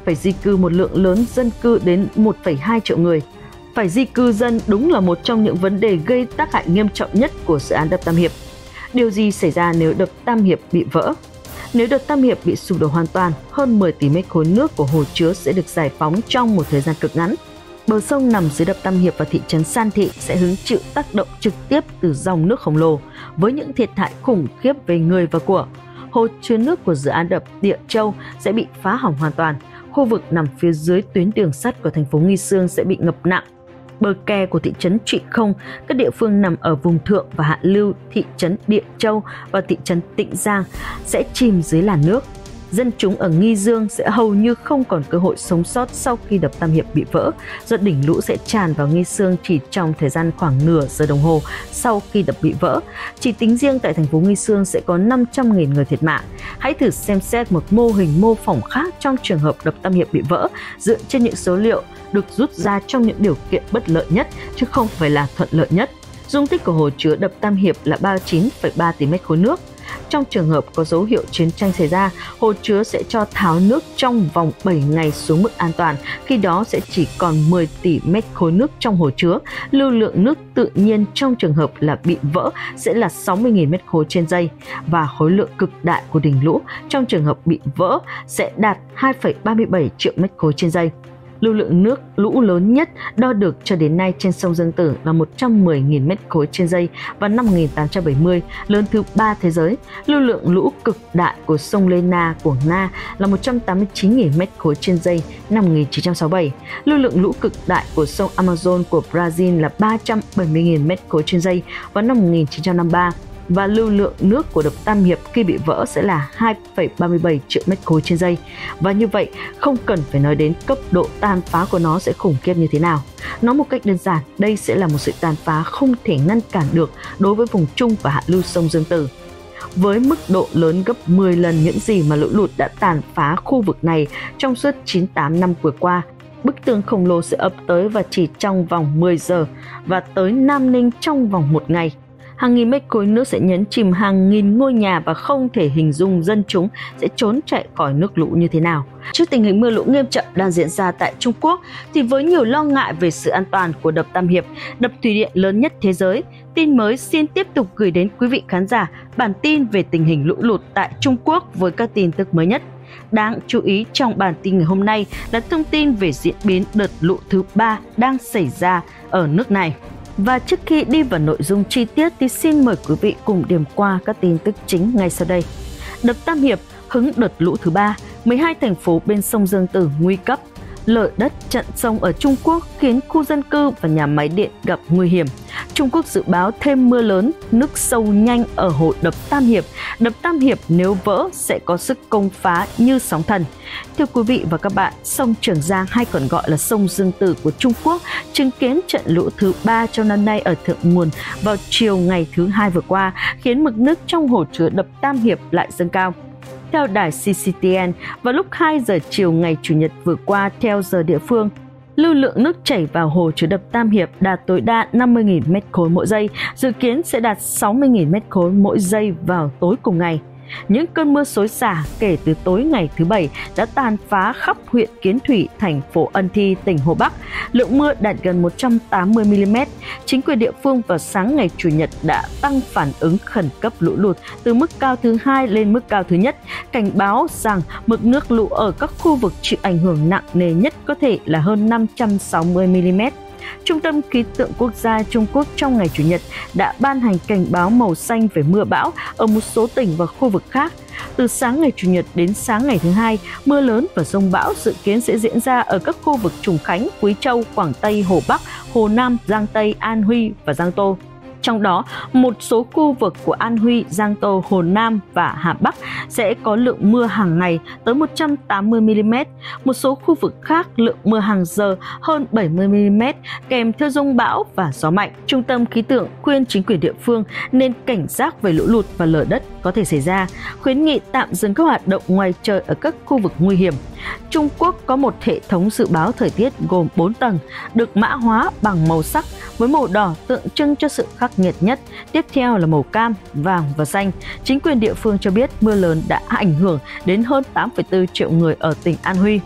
phải di cư một lượng lớn dân cư đến 1,2 triệu người. Phải di cư dân đúng là một trong những vấn đề gây tác hại nghiêm trọng nhất của dự án đập Tam Hiệp. Điều gì xảy ra nếu đập Tam Hiệp bị vỡ? Nếu đập Tam Hiệp bị sụp đổ hoàn toàn, hơn 10 tỷ mét khối nước của hồ chứa sẽ được giải phóng trong một thời gian cực ngắn. Bờ sông nằm dưới đập Tam Hiệp và thị trấn San Thị sẽ hứng chịu tác động trực tiếp từ dòng nước khổng lồ với những thiệt hại khủng khiếp về người và của. Hồ chứa nước của dự án đập Địa Châu sẽ bị phá hỏng hoàn toàn. Khu vực nằm phía dưới tuyến đường sắt của thành phố Nghi Sương sẽ bị ngập nặng. Bờ kè của thị trấn Trụy Không, các địa phương nằm ở vùng thượng và hạ lưu thị trấn Địa Châu và thị trấn Tịnh Giang sẽ chìm dưới làn nước. Dân chúng ở Nghi Dương sẽ hầu như không còn cơ hội sống sót sau khi đập Tam Hiệp bị vỡ, do đỉnh lũ sẽ tràn vào Nghi Sương chỉ trong thời gian khoảng nửa giờ đồng hồ sau khi đập bị vỡ. Chỉ tính riêng tại thành phố Nghi Sương sẽ có 500.000 người thiệt mạng. Hãy thử xem xét một mô hình mô phỏng khác trong trường hợp đập Tam Hiệp bị vỡ dựa trên những số liệu được rút ra trong những điều kiện bất lợi nhất chứ không phải là thuận lợi nhất. Dung tích của hồ chứa đập Tam Hiệp là 39,3 tỷ mét khối nước. Trong trường hợp có dấu hiệu chiến tranh xảy ra, hồ chứa sẽ cho tháo nước trong vòng 7 ngày xuống mức an toàn, khi đó sẽ chỉ còn 10 tỷ mét khối nước trong hồ chứa. Lưu lượng nước tự nhiên trong trường hợp là bị vỡ sẽ là 60.000 mét khối trên giây và khối lượng cực đại của đỉnh lũ trong trường hợp bị vỡ sẽ đạt 2,37 triệu mét khối trên giây. Lưu lượng nước lũ lớn nhất đo được cho đến nay trên sông Dương Tử là 110.000 mét khối trên giây và năm 1870, lớn thứ 3 thế giới. Lưu lượng lũ cực đại của sông Lena của Nga là 189.000 mét khối trên giây năm 1967. Lưu lượng lũ cực đại của sông Amazon của Brazil là 370.000 mét khối trên giây vào năm 1953. Và lưu lượng nước của đập Tam Hiệp khi bị vỡ sẽ là 2,37 triệu mét khối trên giây. Và như vậy, không cần phải nói đến cấp độ tàn phá của nó sẽ khủng khiếp như thế nào. Nói một cách đơn giản, đây sẽ là một sự tàn phá không thể ngăn cản được đối với vùng trung và hạ lưu sông Dương Tử. Với mức độ lớn gấp 10 lần những gì mà lũ lụt đã tàn phá khu vực này trong suốt 98 năm vừa qua, bức tường khổng lồ sẽ ập tới và chỉ trong vòng 10 giờ và tới Nam Ninh trong vòng 1 ngày. Hàng nghìn mét khối nước sẽ nhấn chìm hàng nghìn ngôi nhà và không thể hình dung dân chúng sẽ trốn chạy khỏi nước lũ như thế nào. Trước tình hình mưa lũ nghiêm trọng đang diễn ra tại Trung Quốc, thì với nhiều lo ngại về sự an toàn của đập Tam Hiệp, đập thủy điện lớn nhất thế giới, tin mới xin tiếp tục gửi đến quý vị khán giả bản tin về tình hình lũ lụt tại Trung Quốc với các tin tức mới nhất. Đáng chú ý trong bản tin ngày hôm nay là thông tin về diễn biến đợt lũ thứ 3 đang xảy ra ở nước này. Và trước khi đi vào nội dung chi tiết thì xin mời quý vị cùng điểm qua các tin tức chính ngay sau đây. Đập Tam Hiệp hứng đợt lũ thứ 3, 12 thành phố bên sông Dương Tử nguy cấp. Lở đất chặn sông ở Trung Quốc khiến khu dân cư và nhà máy điện gặp nguy hiểm. Trung Quốc dự báo thêm mưa lớn, nước sâu nhanh ở hồ đập Tam Hiệp. Đập Tam Hiệp nếu vỡ sẽ có sức công phá như sóng thần. Thưa quý vị và các bạn, sông Trường Giang hay còn gọi là sông Dương Tử của Trung Quốc chứng kiến trận lũ thứ 3 trong năm nay ở thượng nguồn vào chiều ngày thứ Hai vừa qua, khiến mực nước trong hồ chứa đập Tam Hiệp lại dâng cao. Theo đài CCTN, vào lúc 2 giờ chiều ngày Chủ nhật vừa qua theo giờ địa phương, lưu lượng nước chảy vào hồ chứa đập Tam Hiệp đạt tối đa 50.000 mét khối mỗi giây, dự kiến sẽ đạt 60.000 mét khối mỗi giây vào tối cùng ngày. Những cơn mưa xối xả kể từ tối ngày thứ Bảy đã tàn phá khắp huyện Kiến Thủy, thành phố Ân Thi, tỉnh Hồ Bắc. Lượng mưa đạt gần 180 mm. Chính quyền địa phương vào sáng ngày Chủ nhật đã tăng phản ứng khẩn cấp lũ lụt từ mức cao thứ 2 lên mức cao thứ nhất, cảnh báo rằng mực nước lũ ở các khu vực chịu ảnh hưởng nặng nề nhất có thể là hơn 560 mm. Trung tâm Khí tượng Quốc gia Trung Quốc trong ngày Chủ nhật đã ban hành cảnh báo màu xanh về mưa bão ở một số tỉnh và khu vực khác. Từ sáng ngày Chủ nhật đến sáng ngày thứ Hai, mưa lớn và dông bão dự kiến sẽ diễn ra ở các khu vực Trùng Khánh, Quý Châu, Quảng Tây, Hồ Bắc, Hồ Nam, Giang Tây, An Huy và Giang Tô. Trong đó, một số khu vực của An Huy, Giang Tô, Hồ Nam và Hà Bắc sẽ có lượng mưa hàng ngày tới 180 mm, một số khu vực khác lượng mưa hàng giờ hơn 70 mm, kèm theo dông bão và gió mạnh. Trung tâm Khí tượng khuyên chính quyền địa phương nên cảnh giác về lũ lụt và lở đất có thể xảy ra, khuyến nghị tạm dừng các hoạt động ngoài trời ở các khu vực nguy hiểm. Trung Quốc có một hệ thống dự báo thời tiết gồm 4 tầng, được mã hóa bằng màu sắc với màu đỏ tượng trưng cho sự khắc nghiệt nhất, tiếp theo là màu cam, vàng và xanh. Chính quyền địa phương cho biết mưa lớn đã ảnh hưởng đến hơn 8,4 triệu người ở tỉnh An Huy.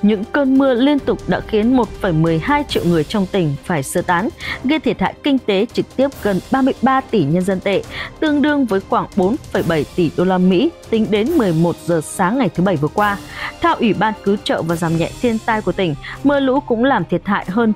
những cơn mưa liên tục đã khiến 1,12 triệu người trong tỉnh phải sơ tán, gây thiệt hại kinh tế trực tiếp gần 33 tỷ nhân dân tệ, tương đương với khoảng 4,7 tỷ đô la Mỹ tính đến 11 giờ sáng ngày thứ Bảy vừa qua. Theo Ủy ban Cứu trợ và Giảm nhẹ thiên tai của tỉnh, mưa lũ cũng làm thiệt hại hơn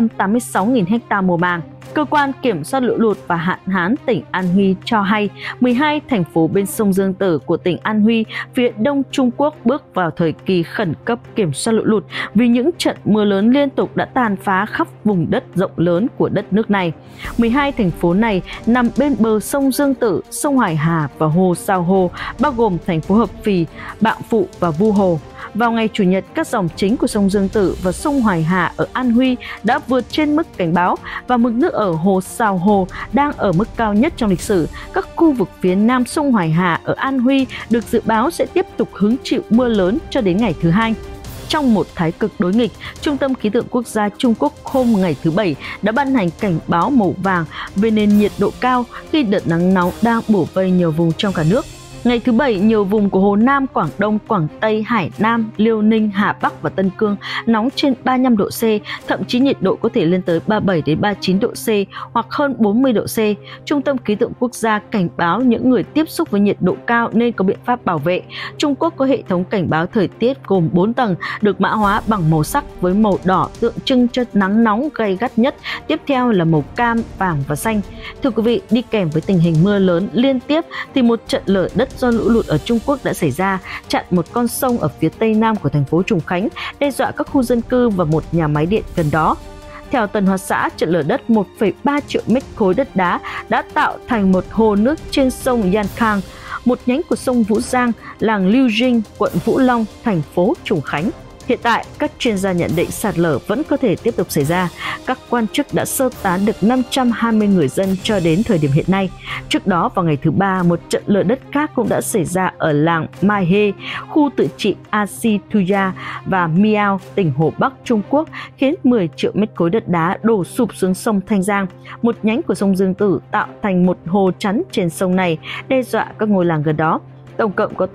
986.000 ha mùa màng. Cơ quan Kiểm soát lũ lụt và hạn hán tỉnh An Huy cho hay 12 thành phố bên sông Dương Tử của tỉnh An Huy, phía đông Trung Quốc bước vào thời kỳ khẩn cấp kiểm soát lũ lụt vì những trận mưa lớn liên tục đã tàn phá khắp vùng đất rộng lớn của đất nước này. 12 thành phố này nằm bên bờ sông Dương Tử, sông Hoài Hà và hồ Sao Hồ, bao gồm thành phố Hợp Phì, Bạng Phụ và Vu Hồ. Vào ngày Chủ nhật, các dòng chính của sông Dương Tử và sông Hoài Hà ở An Huy đã vượt trên mức cảnh báo và mực nước ở hồ Sao Hồ đang ở mức cao nhất trong lịch sử. Các khu vực phía nam sông Hoài Hà ở An Huy được dự báo sẽ tiếp tục hứng chịu mưa lớn cho đến ngày thứ Hai. Trong một thái cực đối nghịch, Trung tâm Khí tượng Quốc gia Trung Quốc hôm ngày thứ Bảy đã ban hành cảnh báo màu vàng về nền nhiệt độ cao khi đợt nắng nóng đang bủa vây nhiều vùng trong cả nước. Ngày thứ Bảy, nhiều vùng của Hồ Nam, Quảng Đông, Quảng Tây, Hải Nam, Liêu Ninh, Hà Bắc và Tân Cương nóng trên 35 độ C, thậm chí nhiệt độ có thể lên tới 37 đến 39 độ C hoặc hơn 40 độ C. Trung tâm Khí tượng Quốc gia cảnh báo những người tiếp xúc với nhiệt độ cao nên có biện pháp bảo vệ. Trung Quốc có hệ thống cảnh báo thời tiết gồm 4 tầng, được mã hóa bằng màu sắc với màu đỏ tượng trưng cho nắng nóng gay gắt nhất, tiếp theo là màu cam, vàng và xanh. Thưa quý vị, đi kèm với tình hình mưa lớn liên tiếp thì một trận lở đất do lũ lụt ở Trung Quốc đã xảy ra, chặn một con sông ở phía tây nam của thành phố Trùng Khánh, đe dọa các khu dân cư và một nhà máy điện gần đó. Theo Tân Hoa Xã, trận lở đất 1,3 triệu mét khối đất đá đã tạo thành một hồ nước trên sông Yankhang, một nhánh của sông Vũ Giang, làng Liêu Dinh, quận Vũ Long, thành phố Trùng Khánh. Hiện tại, các chuyên gia nhận định sạt lở vẫn có thể tiếp tục xảy ra. Các quan chức đã sơ tán được 520 người dân cho đến thời điểm hiện nay. Trước đó, vào ngày thứ Ba, một trận lở đất khác cũng đã xảy ra ở làng Mai He, khu tự trị Asituya và Miao, tỉnh Hồ Bắc, Trung Quốc, khiến 10 triệu mét khối đất đá đổ sụp xuống sông Thanh Giang. Một nhánh của sông Dương Tử tạo thành một hồ chắn trên sông này, đe dọa các ngôi làng gần đó. Tổng cộng có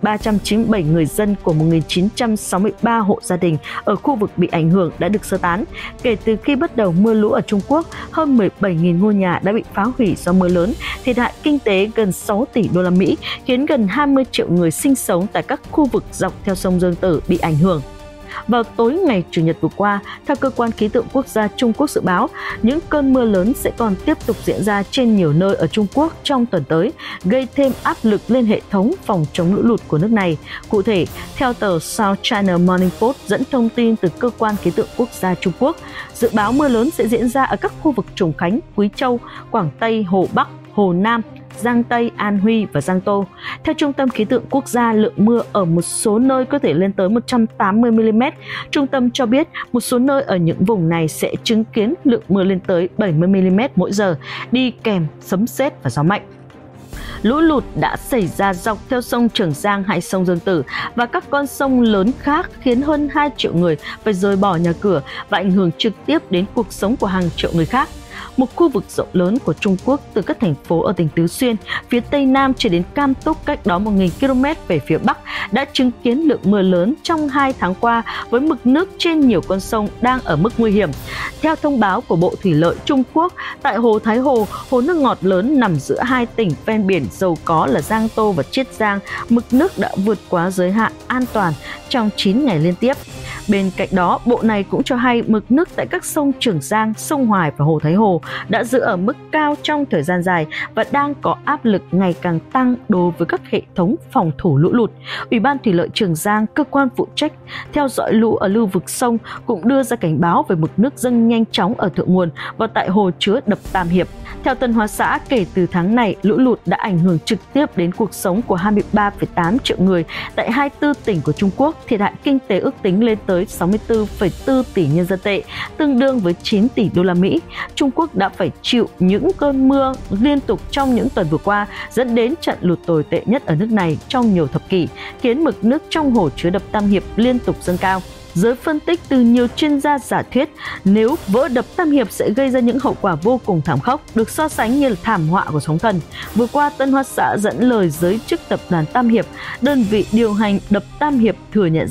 8.397 người dân của 1.963 hộ gia đình ở khu vực bị ảnh hưởng đã được sơ tán. Kể từ khi bắt đầu mưa lũ ở Trung Quốc, hơn 17.000 ngôi nhà đã bị phá hủy do mưa lớn, thiệt hại kinh tế gần 6 tỷ đô la Mỹ, khiến gần 20 triệu người sinh sống tại các khu vực dọc theo sông Dương Tử bị ảnh hưởng. Vào tối ngày Chủ nhật vừa qua, theo Cơ quan Khí tượng Quốc gia Trung Quốc dự báo, những cơn mưa lớn sẽ còn tiếp tục diễn ra trên nhiều nơi ở Trung Quốc trong tuần tới, gây thêm áp lực lên hệ thống phòng chống lũ lụt của nước này. Cụ thể, theo tờ South China Morning Post dẫn thông tin từ Cơ quan Khí tượng Quốc gia Trung Quốc, dự báo mưa lớn sẽ diễn ra ở các khu vực Trùng Khánh, Quý Châu, Quảng Tây, Hồ Bắc, Hồ Nam, Giang Tây, An Huy và Giang Tô. Theo Trung tâm Khí tượng Quốc gia, lượng mưa ở một số nơi có thể lên tới 180 mm. Trung tâm cho biết một số nơi ở những vùng này sẽ chứng kiến lượng mưa lên tới 70 mm mỗi giờ, đi kèm sấm sét và gió mạnh. Lũ lụt đã xảy ra dọc theo sông Trường Giang hay sông Dương Tử và các con sông lớn khác, khiến hơn 2 triệu người phải rời bỏ nhà cửa và ảnh hưởng trực tiếp đến cuộc sống của hàng triệu người khác. Một khu vực rộng lớn của Trung Quốc từ các thành phố ở tỉnh Tứ Xuyên, phía tây nam cho đến Cam Túc cách đó 1.000 km về phía bắc đã chứng kiến lượng mưa lớn trong 2 tháng qua với mực nước trên nhiều con sông đang ở mức nguy hiểm. Theo thông báo của Bộ Thủy lợi Trung Quốc, tại Hồ Thái Hồ, hồ nước ngọt lớn nằm giữa hai tỉnh ven biển giàu có là Giang Tô và Chiết Giang, mực nước đã vượt quá giới hạn an toàn trong 9 ngày liên tiếp. Bên cạnh đó, bộ này cũng cho hay mực nước tại các sông Trường Giang, sông Hoài và Hồ Thái Hồ đã giữ ở mức cao trong thời gian dài và đang có áp lực ngày càng tăng đối với các hệ thống phòng thủ lũ lụt. Ủy ban Thủy lợi Trường Giang, cơ quan phụ trách theo dõi lũ ở lưu vực sông, cũng đưa ra cảnh báo về mực nước dâng nhanh chóng ở thượng nguồn và tại hồ chứa đập Tam Hiệp. Theo Tân Hoa Xã, kể từ tháng này, lũ lụt đã ảnh hưởng trực tiếp đến cuộc sống của 23,8 triệu người tại 24 tỉnh của Trung Quốc, thiệt hại kinh tế ước tính lên tới 64,4 tỷ nhân dân tệ, tương đương với 9 tỷ đô la Mỹ. Trung Quốc đã phải chịu những cơn mưa liên tục trong những tuần vừa qua, dẫn đến trận lụt tồi tệ nhất ở nước này trong nhiều thập kỷ, khiến mực nước trong hồ chứa đập Tam Hiệp liên tục dâng cao. Giới phân tích từ nhiều chuyên gia giả thuyết nếu vỡ đập Tam Hiệp sẽ gây ra những hậu quả vô cùng thảm khốc, được so sánh như là thảm họa của sóng thần. Vừa qua, Tân Hoa Xã dẫn lời giới chức tập đoàn Tam Hiệp, đơn vị điều hành đập Tam Hiệp thừa nhận rằng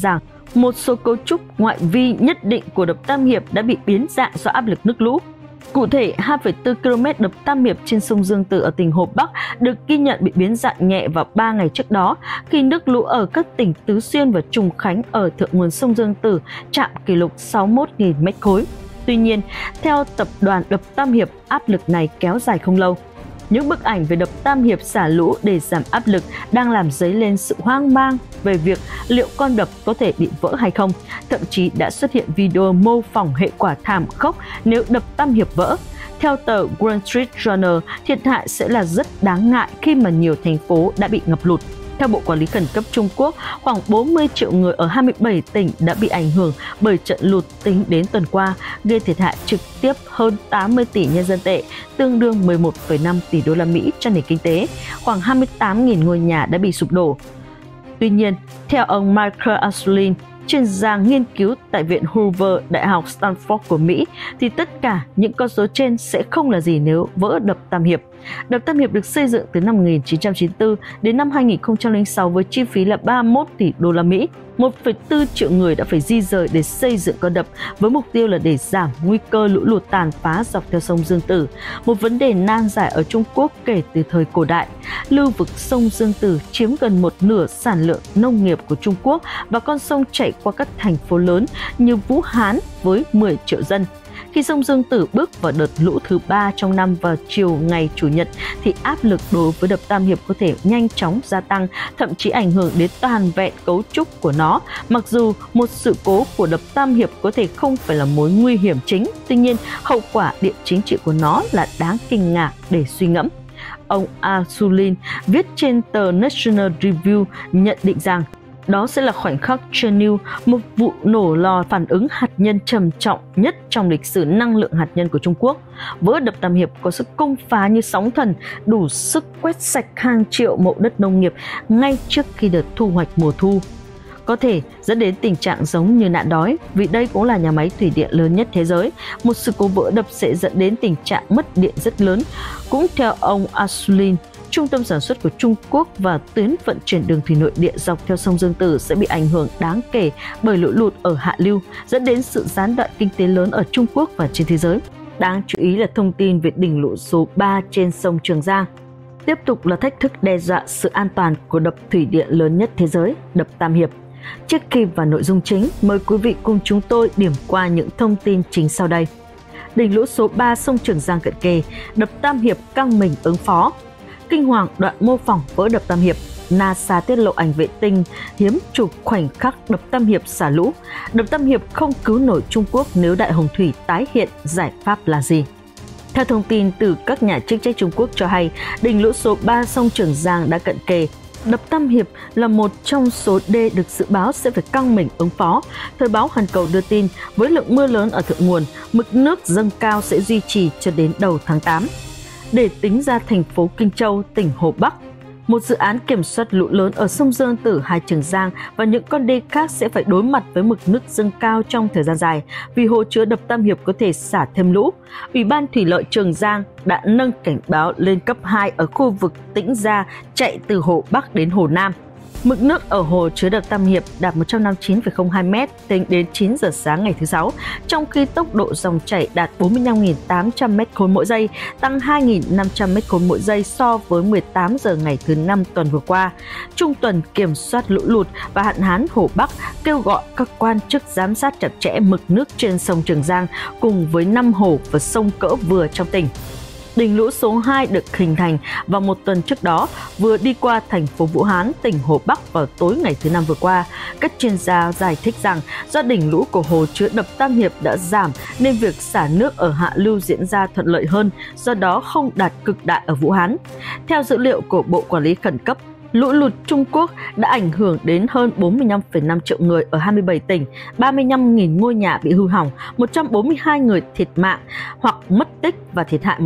một số cấu trúc ngoại vi nhất định của đập Tam Hiệp đã bị biến dạng do áp lực nước lũ. Cụ thể, 2,4 km đập Tam Hiệp trên sông Dương Tử ở tỉnh Hồ Bắc được ghi nhận bị biến dạng nhẹ vào 3 ngày trước đó, khi nước lũ ở các tỉnh Tứ Xuyên và Trùng Khánh ở thượng nguồn sông Dương Tử chạm kỷ lục 61.000 mét khối. Tuy nhiên, theo tập đoàn đập Tam Hiệp, áp lực này kéo dài không lâu. Những bức ảnh về đập Tam Hiệp xả lũ để giảm áp lực đang làm dấy lên sự hoang mang về việc liệu con đập có thể bị vỡ hay không. Thậm chí đã xuất hiện video mô phỏng hệ quả thảm khốc nếu đập Tam Hiệp vỡ. Theo tờ Wall Street Journal, thiệt hại sẽ là rất đáng ngại khi mà nhiều thành phố đã bị ngập lụt. Theo Bộ Quản lý Khẩn cấp Trung Quốc, khoảng 40 triệu người ở 27 tỉnh đã bị ảnh hưởng bởi trận lụt tính đến tuần qua, gây thiệt hại trực tiếp hơn 80 tỷ nhân dân tệ, tương đương 11,5 tỷ đô la Mỹ cho nền kinh tế. Khoảng 28.000 ngôi nhà đã bị sụp đổ. Tuy nhiên, theo ông Michael Asulin, chuyên gia nghiên cứu tại Viện Hoover, Đại học Stanford của Mỹ, thì tất cả những con số trên sẽ không là gì nếu vỡ đập Tam Hiệp. Đập Tam Hiệp được xây dựng từ năm 1994 đến năm 2006 với chi phí là 31 tỷ đô la Mỹ. 1,4 triệu người đã phải di rời để xây dựng con đập với mục tiêu là để giảm nguy cơ lũ lụt tàn phá dọc theo sông Dương Tử, một vấn đề nan giải ở Trung Quốc kể từ thời cổ đại. Lưu vực sông Dương Tử chiếm gần một nửa sản lượng nông nghiệp của Trung Quốc và con sông chảy qua các thành phố lớn như Vũ Hán với 10 triệu dân. Khi sông Dương Tử bước vào đợt lũ thứ 3 trong năm vào chiều ngày Chủ nhật thì áp lực đối với đập Tam Hiệp có thể nhanh chóng gia tăng, thậm chí ảnh hưởng đến toàn vẹn cấu trúc của nó. Mặc dù một sự cố của đập Tam Hiệp có thể không phải là mối nguy hiểm chính, tuy nhiên hậu quả địa chính trị của nó là đáng kinh ngạc để suy ngẫm. Ông Asulin viết trên tờ National Review nhận định rằng đó sẽ là khoảnh khắc Chernobyl, một vụ nổ lò phản ứng hạt nhân trầm trọng nhất trong lịch sử năng lượng hạt nhân của Trung Quốc. Vỡ đập Tam Hiệp có sức công phá như sóng thần, đủ sức quét sạch hàng triệu mẫu đất nông nghiệp ngay trước khi đợt thu hoạch mùa thu. Có thể dẫn đến tình trạng giống như nạn đói, vì đây cũng là nhà máy thủy điện lớn nhất thế giới. Một sự cố vỡ đập sẽ dẫn đến tình trạng mất điện rất lớn. Cũng theo ông Asulin, trung tâm sản xuất của Trung Quốc và tuyến vận chuyển đường thủy nội địa dọc theo sông Dương Tử sẽ bị ảnh hưởng đáng kể bởi lũ lụt ở hạ lưu, dẫn đến sự gián đoạn kinh tế lớn ở Trung Quốc và trên thế giới. Đáng chú ý là thông tin về đỉnh lũ số 3 trên sông Trường Giang. Tiếp tục là thách thức đe dọa sự an toàn của đập thủy điện lớn nhất thế giới, đập Tam Hiệp. Trước khi vào nội dung chính, mời quý vị cùng chúng tôi điểm qua những thông tin chính sau đây. Đỉnh lũ số 3 sông Trường Giang cận kề, đập Tam Hiệp căng mình ứng phó. Kinh hoàng đoạn mô phỏng vỡ đập Tam Hiệp, NASA tiết lộ ảnh vệ tinh hiếm chụp khoảnh khắc đập Tam Hiệp xả lũ. Đập Tam Hiệp không cứu nổi Trung Quốc nếu đại hồng thủy tái hiện, giải pháp là gì? Theo thông tin từ các nhà chức trách Trung Quốc cho hay, đỉnh lũ số 3 sông Trường Giang đã cận kề. Đập Tam Hiệp là một trong số đê được dự báo sẽ phải căng mình ứng phó. Thời báo Hoàn Cầu đưa tin, với lượng mưa lớn ở thượng nguồn, mực nước dâng cao sẽ duy trì cho đến đầu tháng 8. Để tính ra thành phố Kinh Châu, tỉnh Hồ Bắc, một dự án kiểm soát lũ lớn ở sông Dương Tử, Hai Trường Giang và những con đê khác sẽ phải đối mặt với mực nước dâng cao trong thời gian dài vì hồ chứa đập Tam Hiệp có thể xả thêm lũ. Ủy ban Thủy lợi Trường Giang đã nâng cảnh báo lên cấp 2 ở khu vực Tĩnh Gia chạy từ Hồ Bắc đến Hồ Nam. Mực nước ở hồ chứa đập Tam Hiệp đạt 159,02 m tính đến 9 giờ sáng ngày thứ Sáu, trong khi tốc độ dòng chảy đạt 45.800 m/s mỗi giây, tăng 2.500 m/s mỗi giây so với 18 giờ ngày thứ Năm tuần vừa qua. Trung tuần Kiểm soát lũ lụt và hạn hán Hồ Bắc kêu gọi các quan chức giám sát chặt chẽ mực nước trên sông Trường Giang cùng với 5 hồ và sông cỡ vừa trong tỉnh. Đỉnh lũ số 2 được hình thành vào một tuần trước đó, vừa đi qua thành phố Vũ Hán, tỉnh Hồ Bắc vào tối ngày thứ Năm vừa qua. Các chuyên gia giải thích rằng do đỉnh lũ của hồ chứa đập Tam Hiệp đã giảm nên việc xả nước ở hạ lưu diễn ra thuận lợi hơn, do đó không đạt cực đại ở Vũ Hán. Theo dữ liệu của Bộ Quản lý Khẩn cấp, lũ lụt Trung Quốc đã ảnh hưởng đến hơn 45,5 triệu người ở 27 tỉnh, 35.000 ngôi nhà bị hư hỏng, 142 người thiệt mạng hoặc mất tích và thiệt hại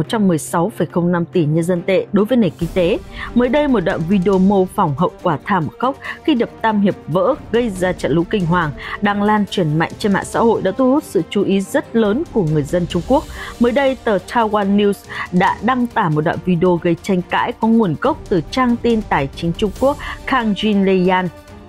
116,05 tỷ nhân dân tệ đối với nền kinh tế. Mới đây, một đoạn video mô phỏng hậu quả thảm khốc khi đập Tam Hiệp vỡ gây ra trận lũ kinh hoàng đang lan truyền mạnh trên mạng xã hội đã thu hút sự chú ý rất lớn của người dân Trung Quốc. Mới đây, tờ Taiwan News đã đăng tải một đoạn video gây tranh cãi có nguồn gốc từ trang tin tài chính Trung Quốc Kang Jin Leyan.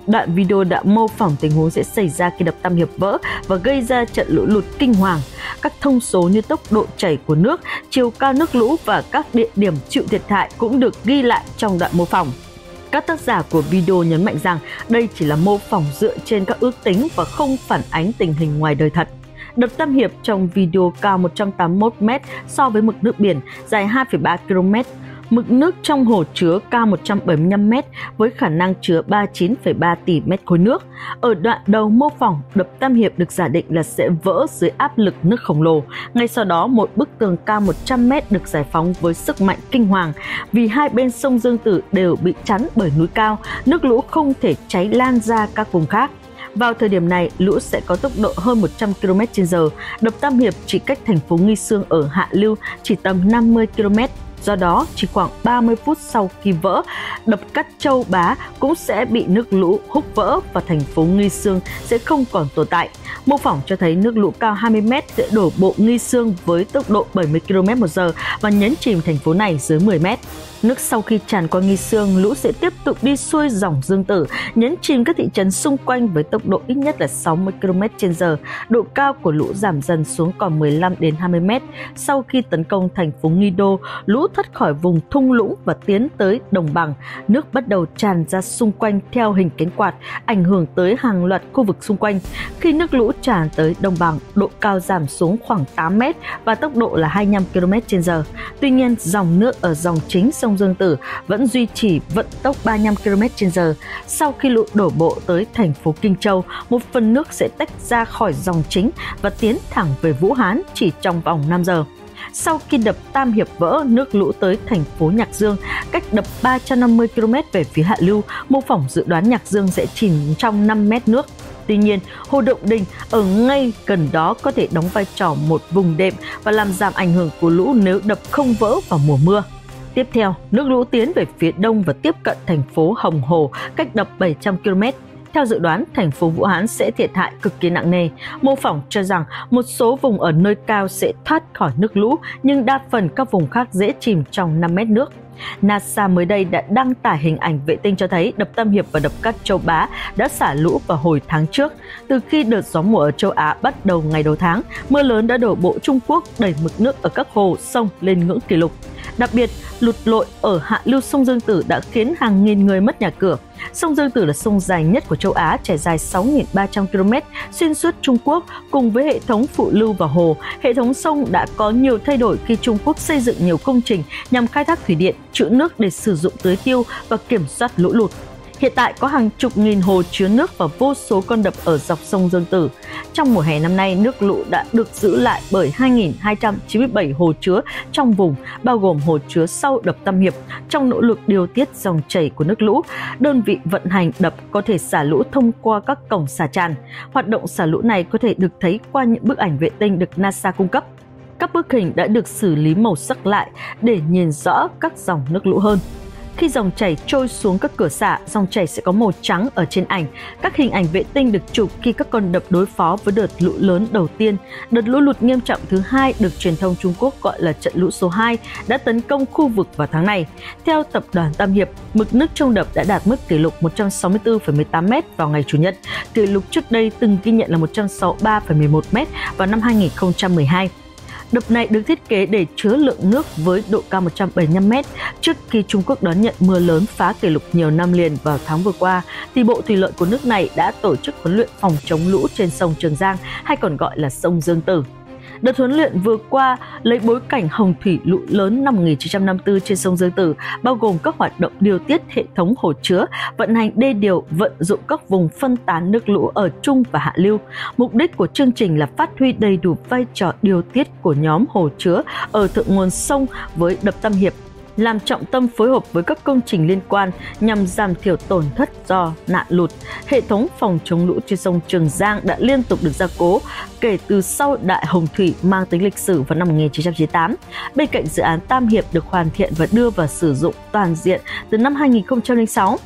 đoạn video đã mô phỏng tình huống sẽ xảy ra khi đập Tam Hiệp vỡ và gây ra trận lũ lụt kinh hoàng. Các thông số như tốc độ chảy của nước, chiều cao nước lũ và các địa điểm chịu thiệt hại cũng được ghi lại trong đoạn mô phỏng. Các tác giả của video nhấn mạnh rằng đây chỉ là mô phỏng dựa trên các ước tính và không phản ánh tình hình ngoài đời thật. Đập Tam Hiệp trong video cao 181 m so với mực nước biển, dài 2,3 km. Mực nước trong hồ chứa cao 175 m với khả năng chứa 39,3 tỷ mét khối nước. Ở đoạn đầu mô phỏng, đập Tam Hiệp được giả định là sẽ vỡ dưới áp lực nước khổng lồ. Ngay sau đó, một bức tường cao 100 m được giải phóng với sức mạnh kinh hoàng. Vì hai bên sông Dương Tử đều bị chắn bởi núi cao, nước lũ không thể cháy lan ra các vùng khác. Vào thời điểm này, lũ sẽ có tốc độ hơn 100 km/h. Đập Tam Hiệp chỉ cách thành phố Nghi Sương ở hạ lưu chỉ tầm 50 km. Do đó, chỉ khoảng 30 phút sau khi vỡ, đập Cát Châu Bá cũng sẽ bị nước lũ húc vỡ và thành phố Nghi Sương sẽ không còn tồn tại. Mô phỏng cho thấy nước lũ cao 20 m sẽ đổ bộ Nghi Sương với tốc độ 70 km/h và nhấn chìm thành phố này dưới 10 m. Nước sau khi tràn qua Nghi Sương, lũ sẽ tiếp tục đi xuôi dòng Dương Tử, nhấn chìm các thị trấn xung quanh với tốc độ ít nhất là 60 km/h. Độ cao của lũ giảm dần xuống còn 15 đến 20 m. Sau khi tấn công thành phố Nghi Đô, lũ thoát khỏi vùng thung lũng và tiến tới đồng bằng. Nước bắt đầu tràn ra xung quanh theo hình cánh quạt, ảnh hưởng tới hàng loạt khu vực xung quanh. Khi nước lũ tràn tới đồng bằng, độ cao giảm xuống khoảng 8 m và tốc độ là 25 km/h. Tuy nhiên, dòng nước ở dòng chính sông Dương Tử vẫn duy trì vận tốc 35 km/h. Sau khi lũ đổ bộ tới thành phố Kinh Châu, một phần nước sẽ tách ra khỏi dòng chính và tiến thẳng về Vũ Hán chỉ trong vòng 5 giờ. Sau khi đập Tam Hiệp vỡ, nước lũ tới thành phố Nhạc Dương, cách đập 350 km về phía hạ lưu. Mô phỏng dự đoán Nhạc Dương sẽ chìm trong 5 mét nước. Tuy nhiên, Hồ Động Đình ở ngay gần đó có thể đóng vai trò một vùng đệm và làm giảm ảnh hưởng của lũ nếu đập không vỡ vào mùa mưa. Tiếp theo, nước lũ tiến về phía đông và tiếp cận thành phố Hồng Hồ, cách đập 700 km. Theo dự đoán, thành phố Vũ Hán sẽ thiệt hại cực kỳ nặng nề. Mô phỏng cho rằng một số vùng ở nơi cao sẽ thoát khỏi nước lũ, nhưng đa phần các vùng khác dễ chìm trong 5 mét nước. NASA mới đây đã đăng tải hình ảnh vệ tinh cho thấy đập Tam Hiệp và đập Cát Châu Bá đã xả lũ vào hồi tháng trước. Từ khi đợt gió mùa ở châu Á bắt đầu ngày đầu tháng, mưa lớn đã đổ bộ Trung Quốc đẩy mực nước ở các hồ, sông lên ngưỡng kỷ lục. Đặc biệt, lụt lội ở hạ lưu sông Dương Tử đã khiến hàng nghìn người mất nhà cửa. Sông Dương Tử là sông dài nhất của châu Á, trải dài 6.300 km xuyên suốt Trung Quốc. Cùng với hệ thống phụ lưu và hồ, hệ thống sông đã có nhiều thay đổi khi Trung Quốc xây dựng nhiều công trình nhằm khai thác thủy điện, trữ nước để sử dụng tưới tiêu và kiểm soát lũ lụt. Hiện tại có hàng chục nghìn hồ chứa nước và vô số con đập ở dọc sông Dương Tử. Trong mùa hè năm nay, nước lũ đã được giữ lại bởi 2.297 hồ chứa trong vùng, bao gồm hồ chứa sau đập Tam Hiệp. Trong nỗ lực điều tiết dòng chảy của nước lũ, đơn vị vận hành đập có thể xả lũ thông qua các cổng xả tràn. Hoạt động xả lũ này có thể được thấy qua những bức ảnh vệ tinh được NASA cung cấp. Các bức hình đã được xử lý màu sắc lại để nhìn rõ các dòng nước lũ hơn. Khi dòng chảy trôi xuống các cửa xả, dòng chảy sẽ có màu trắng ở trên ảnh. Các hình ảnh vệ tinh được chụp khi các con đập đối phó với đợt lũ lớn đầu tiên. Đợt lũ lụt nghiêm trọng thứ hai được truyền thông Trung Quốc gọi là trận lũ số 2 đã tấn công khu vực vào tháng này. Theo tập đoàn Tam Hiệp, mực nước trong đập đã đạt mức kỷ lục 164,18 m vào ngày Chủ nhật. Kỷ lục trước đây từng ghi nhận là 163,11 m vào năm 2012. Đập này được thiết kế để chứa lượng nước với độ cao 175 m. Trước khi Trung Quốc đón nhận mưa lớn phá kỷ lục nhiều năm liền vào tháng vừa qua, thì Bộ Thủy lợi của nước này đã tổ chức huấn luyện phòng chống lũ trên sông Trường Giang, hay còn gọi là sông Dương Tử. Đợt huấn luyện vừa qua lấy bối cảnh hồng thủy lũ lớn năm 1954 trên sông Dương Tử, bao gồm các hoạt động điều tiết hệ thống hồ chứa, vận hành đê điều, vận dụng các vùng phân tán nước lũ ở trung và hạ lưu. Mục đích của chương trình là phát huy đầy đủ vai trò điều tiết của nhóm hồ chứa ở thượng nguồn sông với đập Tam Hiệp, làm trọng tâm phối hợp với các công trình liên quan nhằm giảm thiểu tổn thất do nạn lụt. Hệ thống phòng chống lũ trên sông Trường Giang đã liên tục được gia cố kể từ sau đại hồng thủy mang tính lịch sử vào năm 1998. Bên cạnh dự án Tam Hiệp được hoàn thiện và đưa vào sử dụng toàn diện từ năm 2006.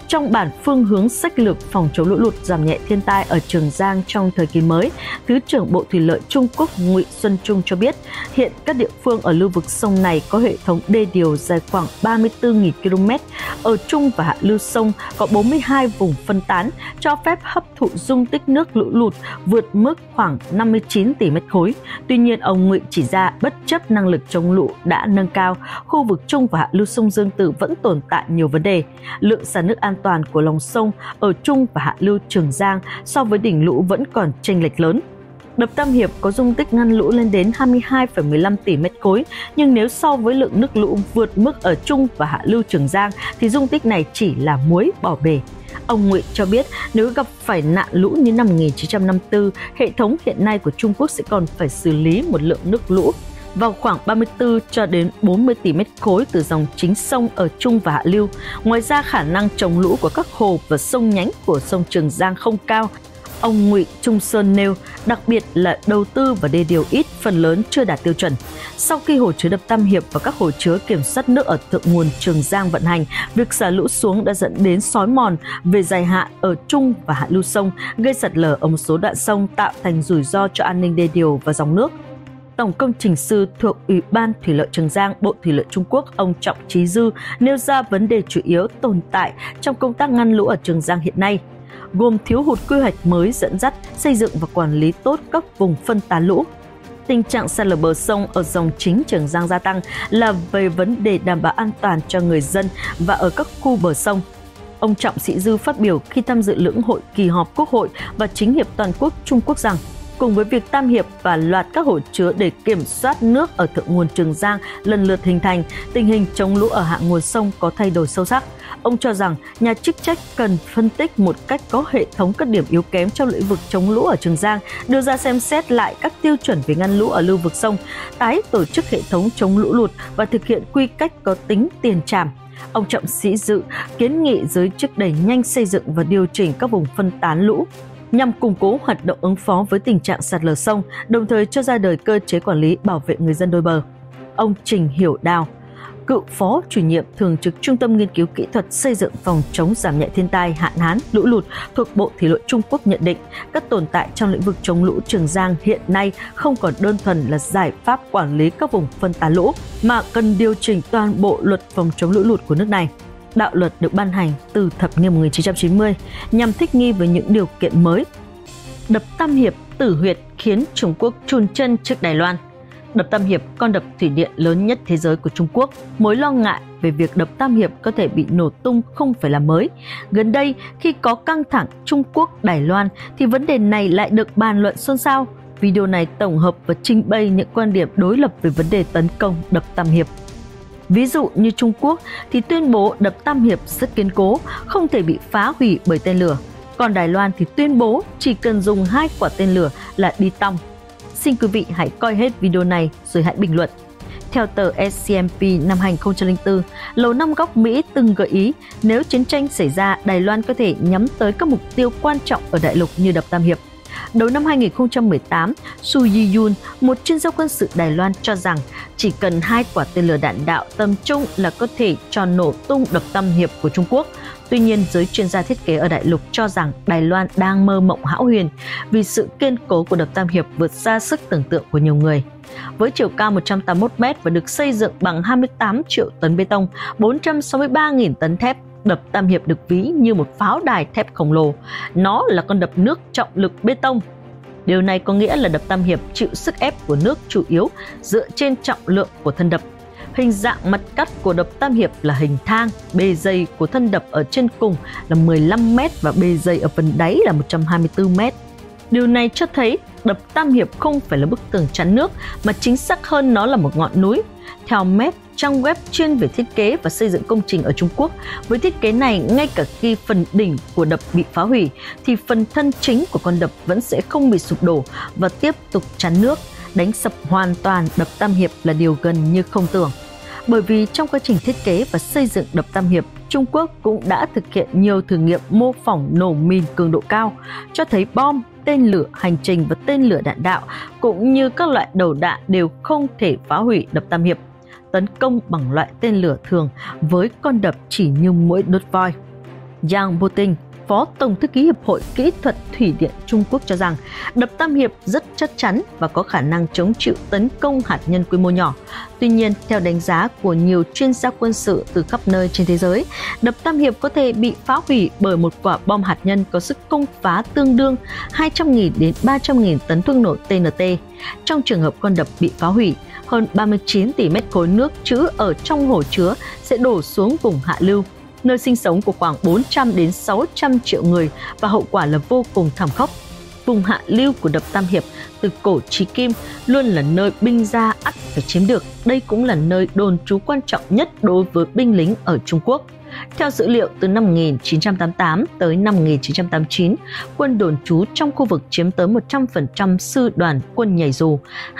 Trong bản phương hướng sách lược phòng chống lũ lụt giảm nhẹ thiên tai ở Trường Giang trong thời kỳ mới, Thứ trưởng Bộ Thủy lợi Trung Quốc Ngụy Xuân Trung cho biết, hiện các địa phương ở lưu vực sông này có hệ thống đê điều dài khoảng 34.000 km. Ở trung và hạ lưu sông có 42 vùng phân tán, cho phép hấp thụ dung tích nước lũ lụt vượt mức khoảng 59 tỷ mét khối. Tuy nhiên, ông Ngụy chỉ ra bất chấp năng lực chống lũ đã nâng cao, khu vực trung và hạ lưu sông Dương Tử vẫn tồn tại nhiều vấn đề. Lượng xả nước an toàn của lòng sông ở trung và hạ lưu Trường Giang so với đỉnh lũ vẫn còn chênh lệch lớn. Đập Tam Hiệp có dung tích ngăn lũ lên đến 22,15 tỷ mét khối, nhưng nếu so với lượng nước lũ vượt mức ở trung và hạ lưu Trường Giang thì dung tích này chỉ là muối bỏ bể. Ông Ngụy cho biết nếu gặp phải nạn lũ như năm 1954, hệ thống hiện nay của Trung Quốc sẽ còn phải xử lý một lượng nước lũ vào khoảng 34 cho đến 40 tỷ mét khối từ dòng chính sông ở trung và hạ lưu. Ngoài ra, khả năng chống lũ của các hồ và sông nhánh của sông Trường Giang không cao. Ông Ngụy Trung Sơn nêu, đặc biệt là đầu tư và đê điều ít, phần lớn chưa đạt tiêu chuẩn. Sau khi hồ chứa đập Tam Hiệp và các hồ chứa kiểm soát nước ở thượng nguồn Trường Giang vận hành, việc xả lũ xuống đã dẫn đến xói mòn về dài hạn ở trung và hạ lưu sông, gây sạt lở ở một số đoạn sông, tạo thành rủi ro cho an ninh đê điều và dòng nước. Tổng công trình sư thuộc Ủy ban Thủy lợi Trường Giang, Bộ Thủy lợi Trung Quốc, ông Trọng Chí Dư nêu ra vấn đề chủ yếu tồn tại trong công tác ngăn lũ ở Trường Giang hiện nay, gồm thiếu hụt quy hoạch mới dẫn dắt, xây dựng và quản lý tốt các vùng phân tán lũ. Tình trạng sạt lở bờ sông ở dòng chính Trường Giang gia tăng là về vấn đề đảm bảo an toàn cho người dân và ở các khu bờ sông. Ông Trọng Sĩ Dư phát biểu khi tham dự lưỡng hội kỳ họp Quốc hội và Chính hiệp toàn quốc Trung Quốc rằng, cùng với việc Tam Hiệp và loạt các hồ chứa để kiểm soát nước ở thượng nguồn Trường Giang lần lượt hình thành, tình hình chống lũ ở hạ nguồn sông có thay đổi sâu sắc. Ông cho rằng nhà chức trách cần phân tích một cách có hệ thống các điểm yếu kém trong lĩnh vực chống lũ ở Trường Giang, đưa ra xem xét lại các tiêu chuẩn về ngăn lũ ở lưu vực sông, tái tổ chức hệ thống chống lũ lụt và thực hiện quy cách có tính tiền trảm. Ông Trọng Sĩ Dư kiến nghị giới chức đẩy nhanh xây dựng và điều chỉnh các vùng phân tán lũ nhằm củng cố hoạt động ứng phó với tình trạng sạt lở sông, đồng thời cho ra đời cơ chế quản lý bảo vệ người dân đôi bờ. Ông Trình Hiểu Đào, cựu phó chủ nhiệm thường trực Trung tâm Nghiên cứu Kỹ thuật xây dựng phòng chống giảm nhẹ thiên tai, hạn hán, lũ lụt thuộc Bộ Thủy lợi Trung Quốc nhận định, các tồn tại trong lĩnh vực chống lũ Trường Giang hiện nay không còn đơn thuần là giải pháp quản lý các vùng phân tán lũ, mà cần điều chỉnh toàn bộ luật phòng chống lũ lụt của nước này. Đạo luật được ban hành từ thập niên 1990 nhằm thích nghi với những điều kiện mới. Đập Tam Hiệp tử huyệt khiến Trung Quốc chùn chân trước Đài Loan. Đập Tam Hiệp, con đập thủy điện lớn nhất thế giới của Trung Quốc, mối lo ngại về việc đập Tam Hiệp có thể bị nổ tung không phải là mới. Gần đây, khi có căng thẳng Trung Quốc-Đài Loan thì vấn đề này lại được bàn luận xôn xao. Video này tổng hợp và trình bày những quan điểm đối lập về vấn đề tấn công đập Tam Hiệp. Ví dụ như Trung Quốc thì tuyên bố đập Tam Hiệp rất kiên cố, không thể bị phá hủy bởi tên lửa. Còn Đài Loan thì tuyên bố chỉ cần dùng 2 quả tên lửa là đi tong. Xin quý vị hãy coi hết video này rồi hãy bình luận. Theo tờ SCMP năm 2004, Lầu Năm Góc Mỹ từng gợi ý nếu chiến tranh xảy ra, Đài Loan có thể nhắm tới các mục tiêu quan trọng ở đại lục như đập Tam Hiệp. Đầu năm 2018, Su Yi-yun, một chuyên gia quân sự Đài Loan cho rằng chỉ cần 2 quả tên lửa đạn đạo tầm trung là có thể cho nổ tung đập Tam Hiệp của Trung Quốc. Tuy nhiên, giới chuyên gia thiết kế ở đại lục cho rằng Đài Loan đang mơ mộng hão huyền vì sự kiên cố của đập Tam Hiệp vượt xa sức tưởng tượng của nhiều người. Với chiều cao 181 m và được xây dựng bằng 28 triệu tấn bê tông, 463.000 tấn thép, đập Tam Hiệp được ví như một pháo đài thép khổng lồ. Nó là con đập nước trọng lực bê tông. Điều này có nghĩa là đập Tam Hiệp chịu sức ép của nước chủ yếu dựa trên trọng lượng của thân đập. Hình dạng mặt cắt của đập Tam Hiệp là hình thang, bề dày của thân đập ở trên cùng là 15 m và bề dày ở phần đáy là 124 m. Điều này cho thấy đập Tam Hiệp không phải là bức tường chắn nước, mà chính xác hơn nó là một ngọn núi. Theo MEP, trang web chuyên về thiết kế và xây dựng công trình ở Trung Quốc, với thiết kế này, ngay cả khi phần đỉnh của đập bị phá hủy, thì phần thân chính của con đập vẫn sẽ không bị sụp đổ và tiếp tục chắn nước. Đánh sập hoàn toàn đập Tam Hiệp là điều gần như không tưởng. Bởi vì trong quá trình thiết kế và xây dựng đập Tam Hiệp, Trung Quốc cũng đã thực hiện nhiều thử nghiệm mô phỏng nổ mìn cường độ cao, cho thấy bom, tên lửa hành trình và tên lửa đạn đạo cũng như các loại đầu đạn đều không thể phá hủy đập Tam Hiệp. Tấn công bằng loại tên lửa thường với con đập chỉ như muỗi đốt voi. Yang Boting, Phó Tổng thư ký Hiệp hội Kỹ thuật Thủy điện Trung Quốc cho rằng đập Tam Hiệp rất chắc chắn và có khả năng chống chịu tấn công hạt nhân quy mô nhỏ. Tuy nhiên, theo đánh giá của nhiều chuyên gia quân sự từ khắp nơi trên thế giới, đập Tam Hiệp có thể bị phá hủy bởi một quả bom hạt nhân có sức công phá tương đương 200.000 đến 300.000 tấn thuốc nổ TNT. Trong trường hợp con đập bị phá hủy, hơn 39 tỷ mét khối nước trữ ở trong hồ chứa sẽ đổ xuống vùng hạ lưu, nơi sinh sống của khoảng 400 đến 600 triệu người, và hậu quả là vô cùng thảm khốc. Vùng hạ lưu của đập Tam Hiệp từ cổ chí kim luôn là nơi binh gia ắt phải chiếm được. Đây cũng là nơi đồn trú quan trọng nhất đối với binh lính ở Trung Quốc. Theo dữ liệu từ năm 1988 tới năm 1989, quân đồn trú trong khu vực chiếm tới 100% sư đoàn quân nhảy dù,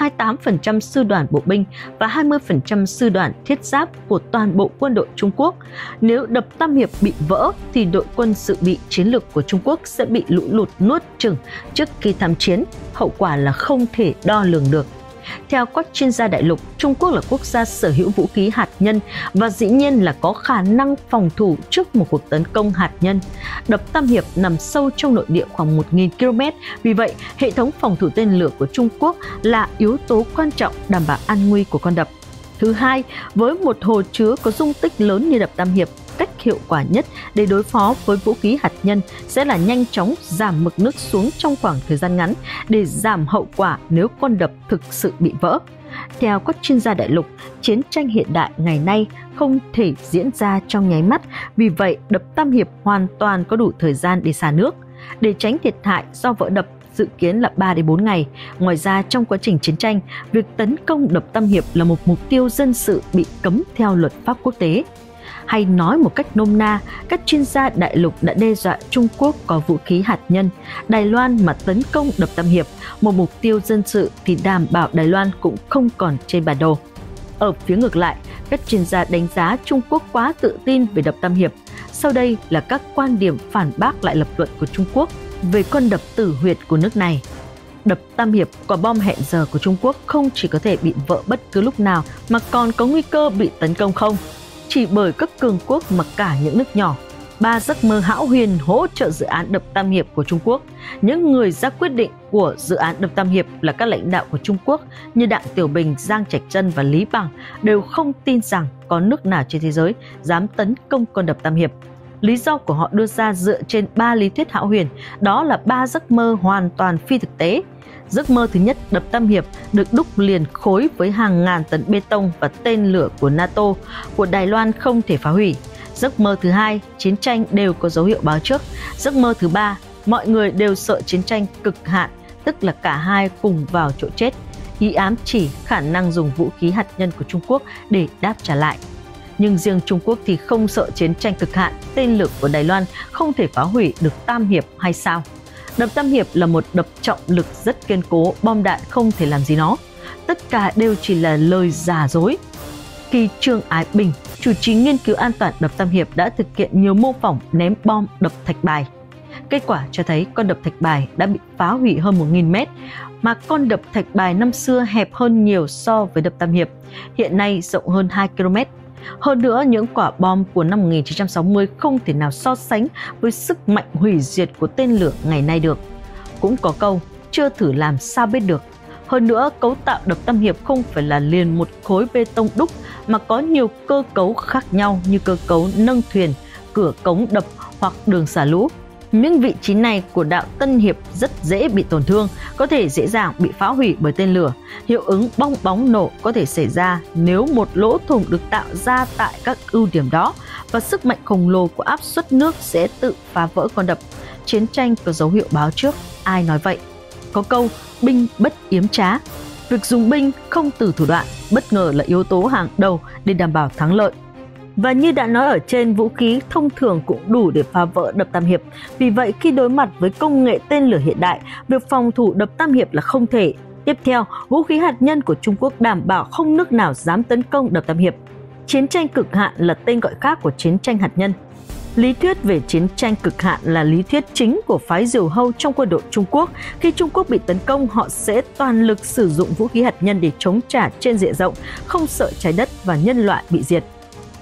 28% sư đoàn bộ binh và 20% sư đoàn thiết giáp của toàn bộ quân đội Trung Quốc. Nếu đập Tam Hiệp bị vỡ thì đội quân dự bị chiến lược của Trung Quốc sẽ bị lũ lụt nuốt chửng trước khi tham chiến, hậu quả là không thể đo lường được. Theo các chuyên gia đại lục, Trung Quốc là quốc gia sở hữu vũ khí hạt nhân và dĩ nhiên là có khả năng phòng thủ trước một cuộc tấn công hạt nhân. Đập Tam Hiệp nằm sâu trong nội địa khoảng 1.000 km, vì vậy hệ thống phòng thủ tên lửa của Trung Quốc là yếu tố quan trọng đảm bảo an nguy của con đập. Thứ hai, với một hồ chứa có dung tích lớn như đập Tam Hiệp, cách hiệu quả nhất để đối phó với vũ khí hạt nhân sẽ là nhanh chóng giảm mực nước xuống trong khoảng thời gian ngắn để giảm hậu quả nếu con đập thực sự bị vỡ. Theo các chuyên gia đại lục, chiến tranh hiện đại ngày nay không thể diễn ra trong nháy mắt, vì vậy đập Tam Hiệp hoàn toàn có đủ thời gian để xả nước. Để tránh thiệt hại do vỡ đập dự kiến là 3 đến 4 ngày. Ngoài ra, trong quá trình chiến tranh, việc tấn công đập Tam Hiệp là một mục tiêu dân sự bị cấm theo luật pháp quốc tế. Hay nói một cách nôm na, các chuyên gia đại lục đã đe dọa Trung Quốc có vũ khí hạt nhân. Đài Loan mà tấn công đập Tam Hiệp, một mục tiêu dân sự, thì đảm bảo Đài Loan cũng không còn trên bản đồ. Ở phía ngược lại, các chuyên gia đánh giá Trung Quốc quá tự tin về đập Tam Hiệp. Sau đây là các quan điểm phản bác lại lập luận của Trung Quốc về con đập tử huyệt của nước này. Đập Tam Hiệp, quả bom hẹn giờ của Trung Quốc, không chỉ có thể bị vỡ bất cứ lúc nào mà còn có nguy cơ bị tấn công không? Chỉ bởi các cường quốc mà cả những nước nhỏ. 3 giấc mơ hão huyền hỗ trợ dự án đập Tam Hiệp của Trung Quốc. Những người ra quyết định của dự án đập Tam Hiệp là các lãnh đạo của Trung Quốc như Đặng Tiểu Bình, Giang Trạch Dân và Lý Bằng đều không tin rằng có nước nào trên thế giới dám tấn công con đập Tam Hiệp. Lý do của họ đưa ra dựa trên 3 lý thuyết hão huyền, đó là 3 giấc mơ hoàn toàn phi thực tế. Giấc mơ thứ nhất, đập Tam Hiệp được đúc liền khối với hàng ngàn tấn bê tông và tên lửa của NATO, của Đài Loan không thể phá hủy. Giấc mơ thứ hai, chiến tranh đều có dấu hiệu báo trước. Giấc mơ thứ ba, mọi người đều sợ chiến tranh cực hạn, tức là cả hai cùng vào chỗ chết. Ý ám chỉ khả năng dùng vũ khí hạt nhân của Trung Quốc để đáp trả lại. Nhưng riêng Trung Quốc thì không sợ chiến tranh cực hạn, tên lửa của Đài Loan không thể phá hủy được Tam Hiệp hay sao? Đập Tam Hiệp là một đập trọng lực rất kiên cố, bom đạn không thể làm gì nó. Tất cả đều chỉ là lời giả dối. Khi Trương Ái Bình, chủ trì nghiên cứu an toàn đập Tam Hiệp, đã thực hiện nhiều mô phỏng ném bom đập Thạch Bài. Kết quả cho thấy con đập Thạch Bài đã bị phá hủy hơn 1.000 mét, mà con đập Thạch Bài năm xưa hẹp hơn nhiều so với đập Tam Hiệp, hiện nay rộng hơn 2 km. Hơn nữa, những quả bom của năm 1960 không thể nào so sánh với sức mạnh hủy diệt của tên lửa ngày nay được. Cũng có câu, chưa thử làm sao biết được. Hơn nữa, cấu tạo đập Tam Hiệp không phải là liền một khối bê tông đúc mà có nhiều cơ cấu khác nhau như cơ cấu nâng thuyền, cửa cống đập hoặc đường xả lũ. Những vị trí này của đảo Tân Hiệp rất dễ bị tổn thương, có thể dễ dàng bị phá hủy bởi tên lửa. Hiệu ứng bong bóng nổ có thể xảy ra nếu một lỗ thủng được tạo ra tại các ưu điểm đó, và sức mạnh khổng lồ của áp suất nước sẽ tự phá vỡ con đập. Chiến tranh có dấu hiệu báo trước, ai nói vậy? Có câu, binh bất yếm trá. Việc dùng binh không từ thủ đoạn, bất ngờ là yếu tố hàng đầu để đảm bảo thắng lợi. Và như đã nói ở trên, vũ khí thông thường cũng đủ để phá vỡ đập Tam Hiệp. Vì vậy, khi đối mặt với công nghệ tên lửa hiện đại, việc phòng thủ đập Tam Hiệp là không thể. Tiếp theo, vũ khí hạt nhân của Trung Quốc đảm bảo không nước nào dám tấn công đập Tam Hiệp. Chiến tranh cực hạn là tên gọi khác của chiến tranh hạt nhân. Lý thuyết về chiến tranh cực hạn là lý thuyết chính của phái Diều Hâu trong quân đội Trung Quốc. Khi Trung Quốc bị tấn công, họ sẽ toàn lực sử dụng vũ khí hạt nhân để chống trả trên diện rộng, không sợ trái đất và nhân loại bị diệt.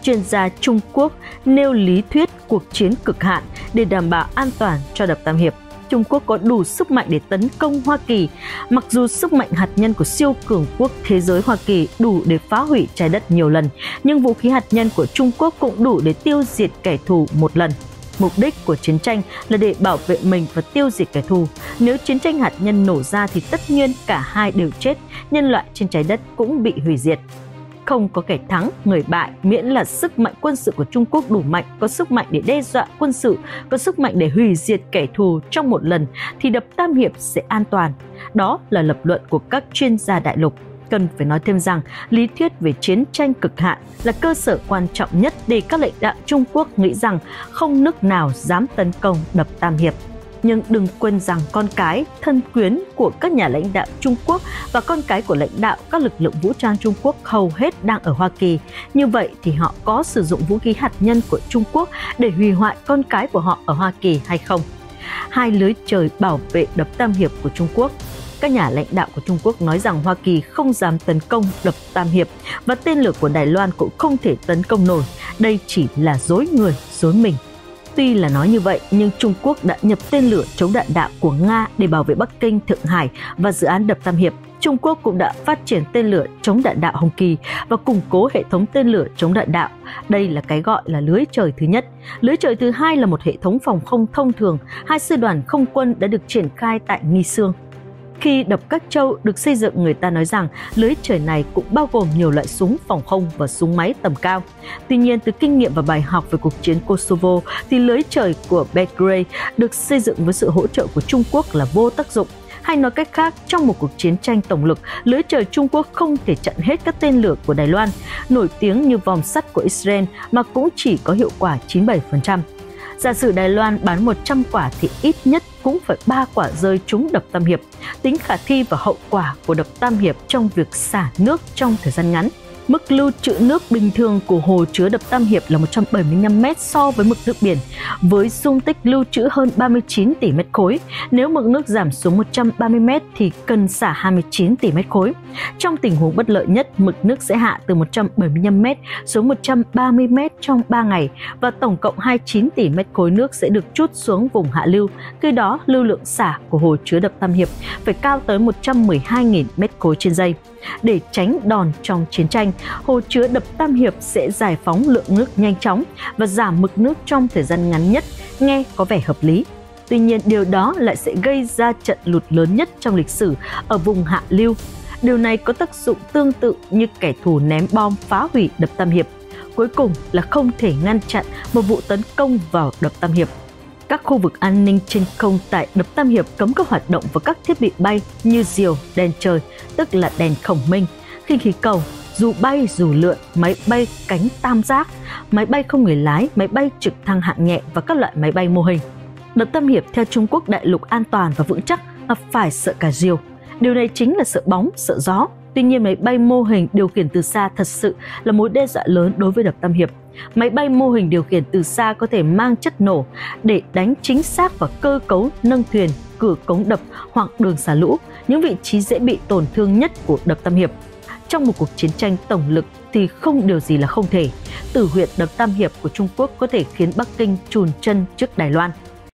chuyên gia Trung Quốc nêu lý thuyết cuộc chiến cực hạn để đảm bảo an toàn cho đập Tam Hiệp. Trung Quốc có đủ sức mạnh để tấn công Hoa Kỳ. Mặc dù sức mạnh hạt nhân của siêu cường quốc thế giới Hoa Kỳ đủ để phá hủy trái đất nhiều lần, nhưng vũ khí hạt nhân của Trung Quốc cũng đủ để tiêu diệt kẻ thù một lần. Mục đích của chiến tranh là để bảo vệ mình và tiêu diệt kẻ thù. Nếu chiến tranh hạt nhân nổ ra thì tất nhiên cả hai đều chết, nhân loại trên trái đất cũng bị hủy diệt. Không có kẻ thắng, người bại, miễn là sức mạnh quân sự của Trung Quốc đủ mạnh, có sức mạnh để đe dọa quân sự, có sức mạnh để hủy diệt kẻ thù trong một lần, thì đập Tam Hiệp sẽ an toàn. Đó là lập luận của các chuyên gia đại lục. Cần phải nói thêm rằng, lý thuyết về chiến tranh cực hạn là cơ sở quan trọng nhất để các lãnh đạo Trung Quốc nghĩ rằng không nước nào dám tấn công đập Tam Hiệp. Nhưng đừng quên rằng con cái, thân quyến của các nhà lãnh đạo Trung Quốc và con cái của lãnh đạo các lực lượng vũ trang Trung Quốc hầu hết đang ở Hoa Kỳ. Như vậy thì họ có sử dụng vũ khí hạt nhân của Trung Quốc để hủy hoại con cái của họ ở Hoa Kỳ hay không? Hai lưới trời bảo vệ đập Tam Hiệp của Trung Quốc. Các nhà lãnh đạo của Trung Quốc nói rằng Hoa Kỳ không dám tấn công đập Tam Hiệp và tên lửa của Đài Loan cũng không thể tấn công nổi. Đây chỉ là dối người, dối mình. Tuy là nói như vậy, nhưng Trung Quốc đã nhập tên lửa chống đạn đạo của Nga để bảo vệ Bắc Kinh, Thượng Hải và dự án đập Tam Hiệp. Trung Quốc cũng đã phát triển tên lửa chống đạn đạo Hồng Kỳ và củng cố hệ thống tên lửa chống đạn đạo. Đây là cái gọi là lưới trời thứ nhất. Lưới trời thứ hai là một hệ thống phòng không thông thường. 2 sư đoàn không quân đã được triển khai tại Nghi Sương. Khi đập Các Châu được xây dựng, người ta nói rằng lưới trời này cũng bao gồm nhiều loại súng phòng không và súng máy tầm cao. Tuy nhiên, từ kinh nghiệm và bài học về cuộc chiến Kosovo, thì lưới trời của Belgrade được xây dựng với sự hỗ trợ của Trung Quốc là vô tác dụng. Hay nói cách khác, trong một cuộc chiến tranh tổng lực, lưới trời Trung Quốc không thể chặn hết các tên lửa của Đài Loan, nổi tiếng như vòm sắt của Israel, mà cũng chỉ có hiệu quả 97%. Giả sử Đài Loan bắn 100 quả thì ít nhất cũng phải 3 quả rơi trúng đập Tam Hiệp. Tính khả thi và hậu quả của đập Tam Hiệp trong việc xả nước trong thời gian ngắn. Mức lưu trữ nước bình thường của hồ chứa đập Tam Hiệp là 175 m so với mực nước biển, với dung tích lưu trữ hơn 39 tỷ mét khối. Nếu mực nước giảm xuống 130 m thì cần xả 29 tỷ mét khối. Trong tình huống bất lợi nhất, mực nước sẽ hạ từ 175 m xuống 130 m trong 3 ngày và tổng cộng 29 tỷ mét khối nước sẽ được trút xuống vùng hạ lưu. Khi đó, lưu lượng xả của hồ chứa đập Tam Hiệp phải cao tới 112.000 mét khối trên giây. Để tránh đòn trong chiến tranh, hồ chứa đập Tam Hiệp sẽ giải phóng lượng nước nhanh chóng và giảm mực nước trong thời gian ngắn nhất, nghe có vẻ hợp lý. Tuy nhiên, điều đó lại sẽ gây ra trận lụt lớn nhất trong lịch sử ở vùng hạ lưu. Điều này có tác dụng tương tự như kẻ thù ném bom phá hủy đập Tam Hiệp. Cuối cùng là không thể ngăn chặn một vụ tấn công vào đập Tam Hiệp. Các khu vực an ninh trên không tại đập Tam Hiệp cấm các hoạt động và các thiết bị bay như diều, đèn trời, tức là đèn khổng minh, khinh khí cầu, dù bay dù lượn, máy bay cánh tam giác, máy bay không người lái, máy bay trực thăng hạng nhẹ và các loại máy bay mô hình. Đập Tam Hiệp theo Trung Quốc đại lục an toàn và vững chắc mà phải sợ cả diều. Điều này chính là sợ bóng, sợ gió. Tuy nhiên, máy bay mô hình điều khiển từ xa thật sự là mối đe dọa lớn đối với đập Tam Hiệp. Máy bay mô hình điều khiển từ xa có thể mang chất nổ để đánh chính xác vào cơ cấu nâng thuyền, cửa cống đập hoặc đường xả lũ, những vị trí dễ bị tổn thương nhất của đập Tam Hiệp. Trong một cuộc chiến tranh tổng lực thì không điều gì là không thể. Tử huyệt đập Tam Hiệp của Trung Quốc có thể khiến Bắc Kinh chùn chân trước Đài Loan.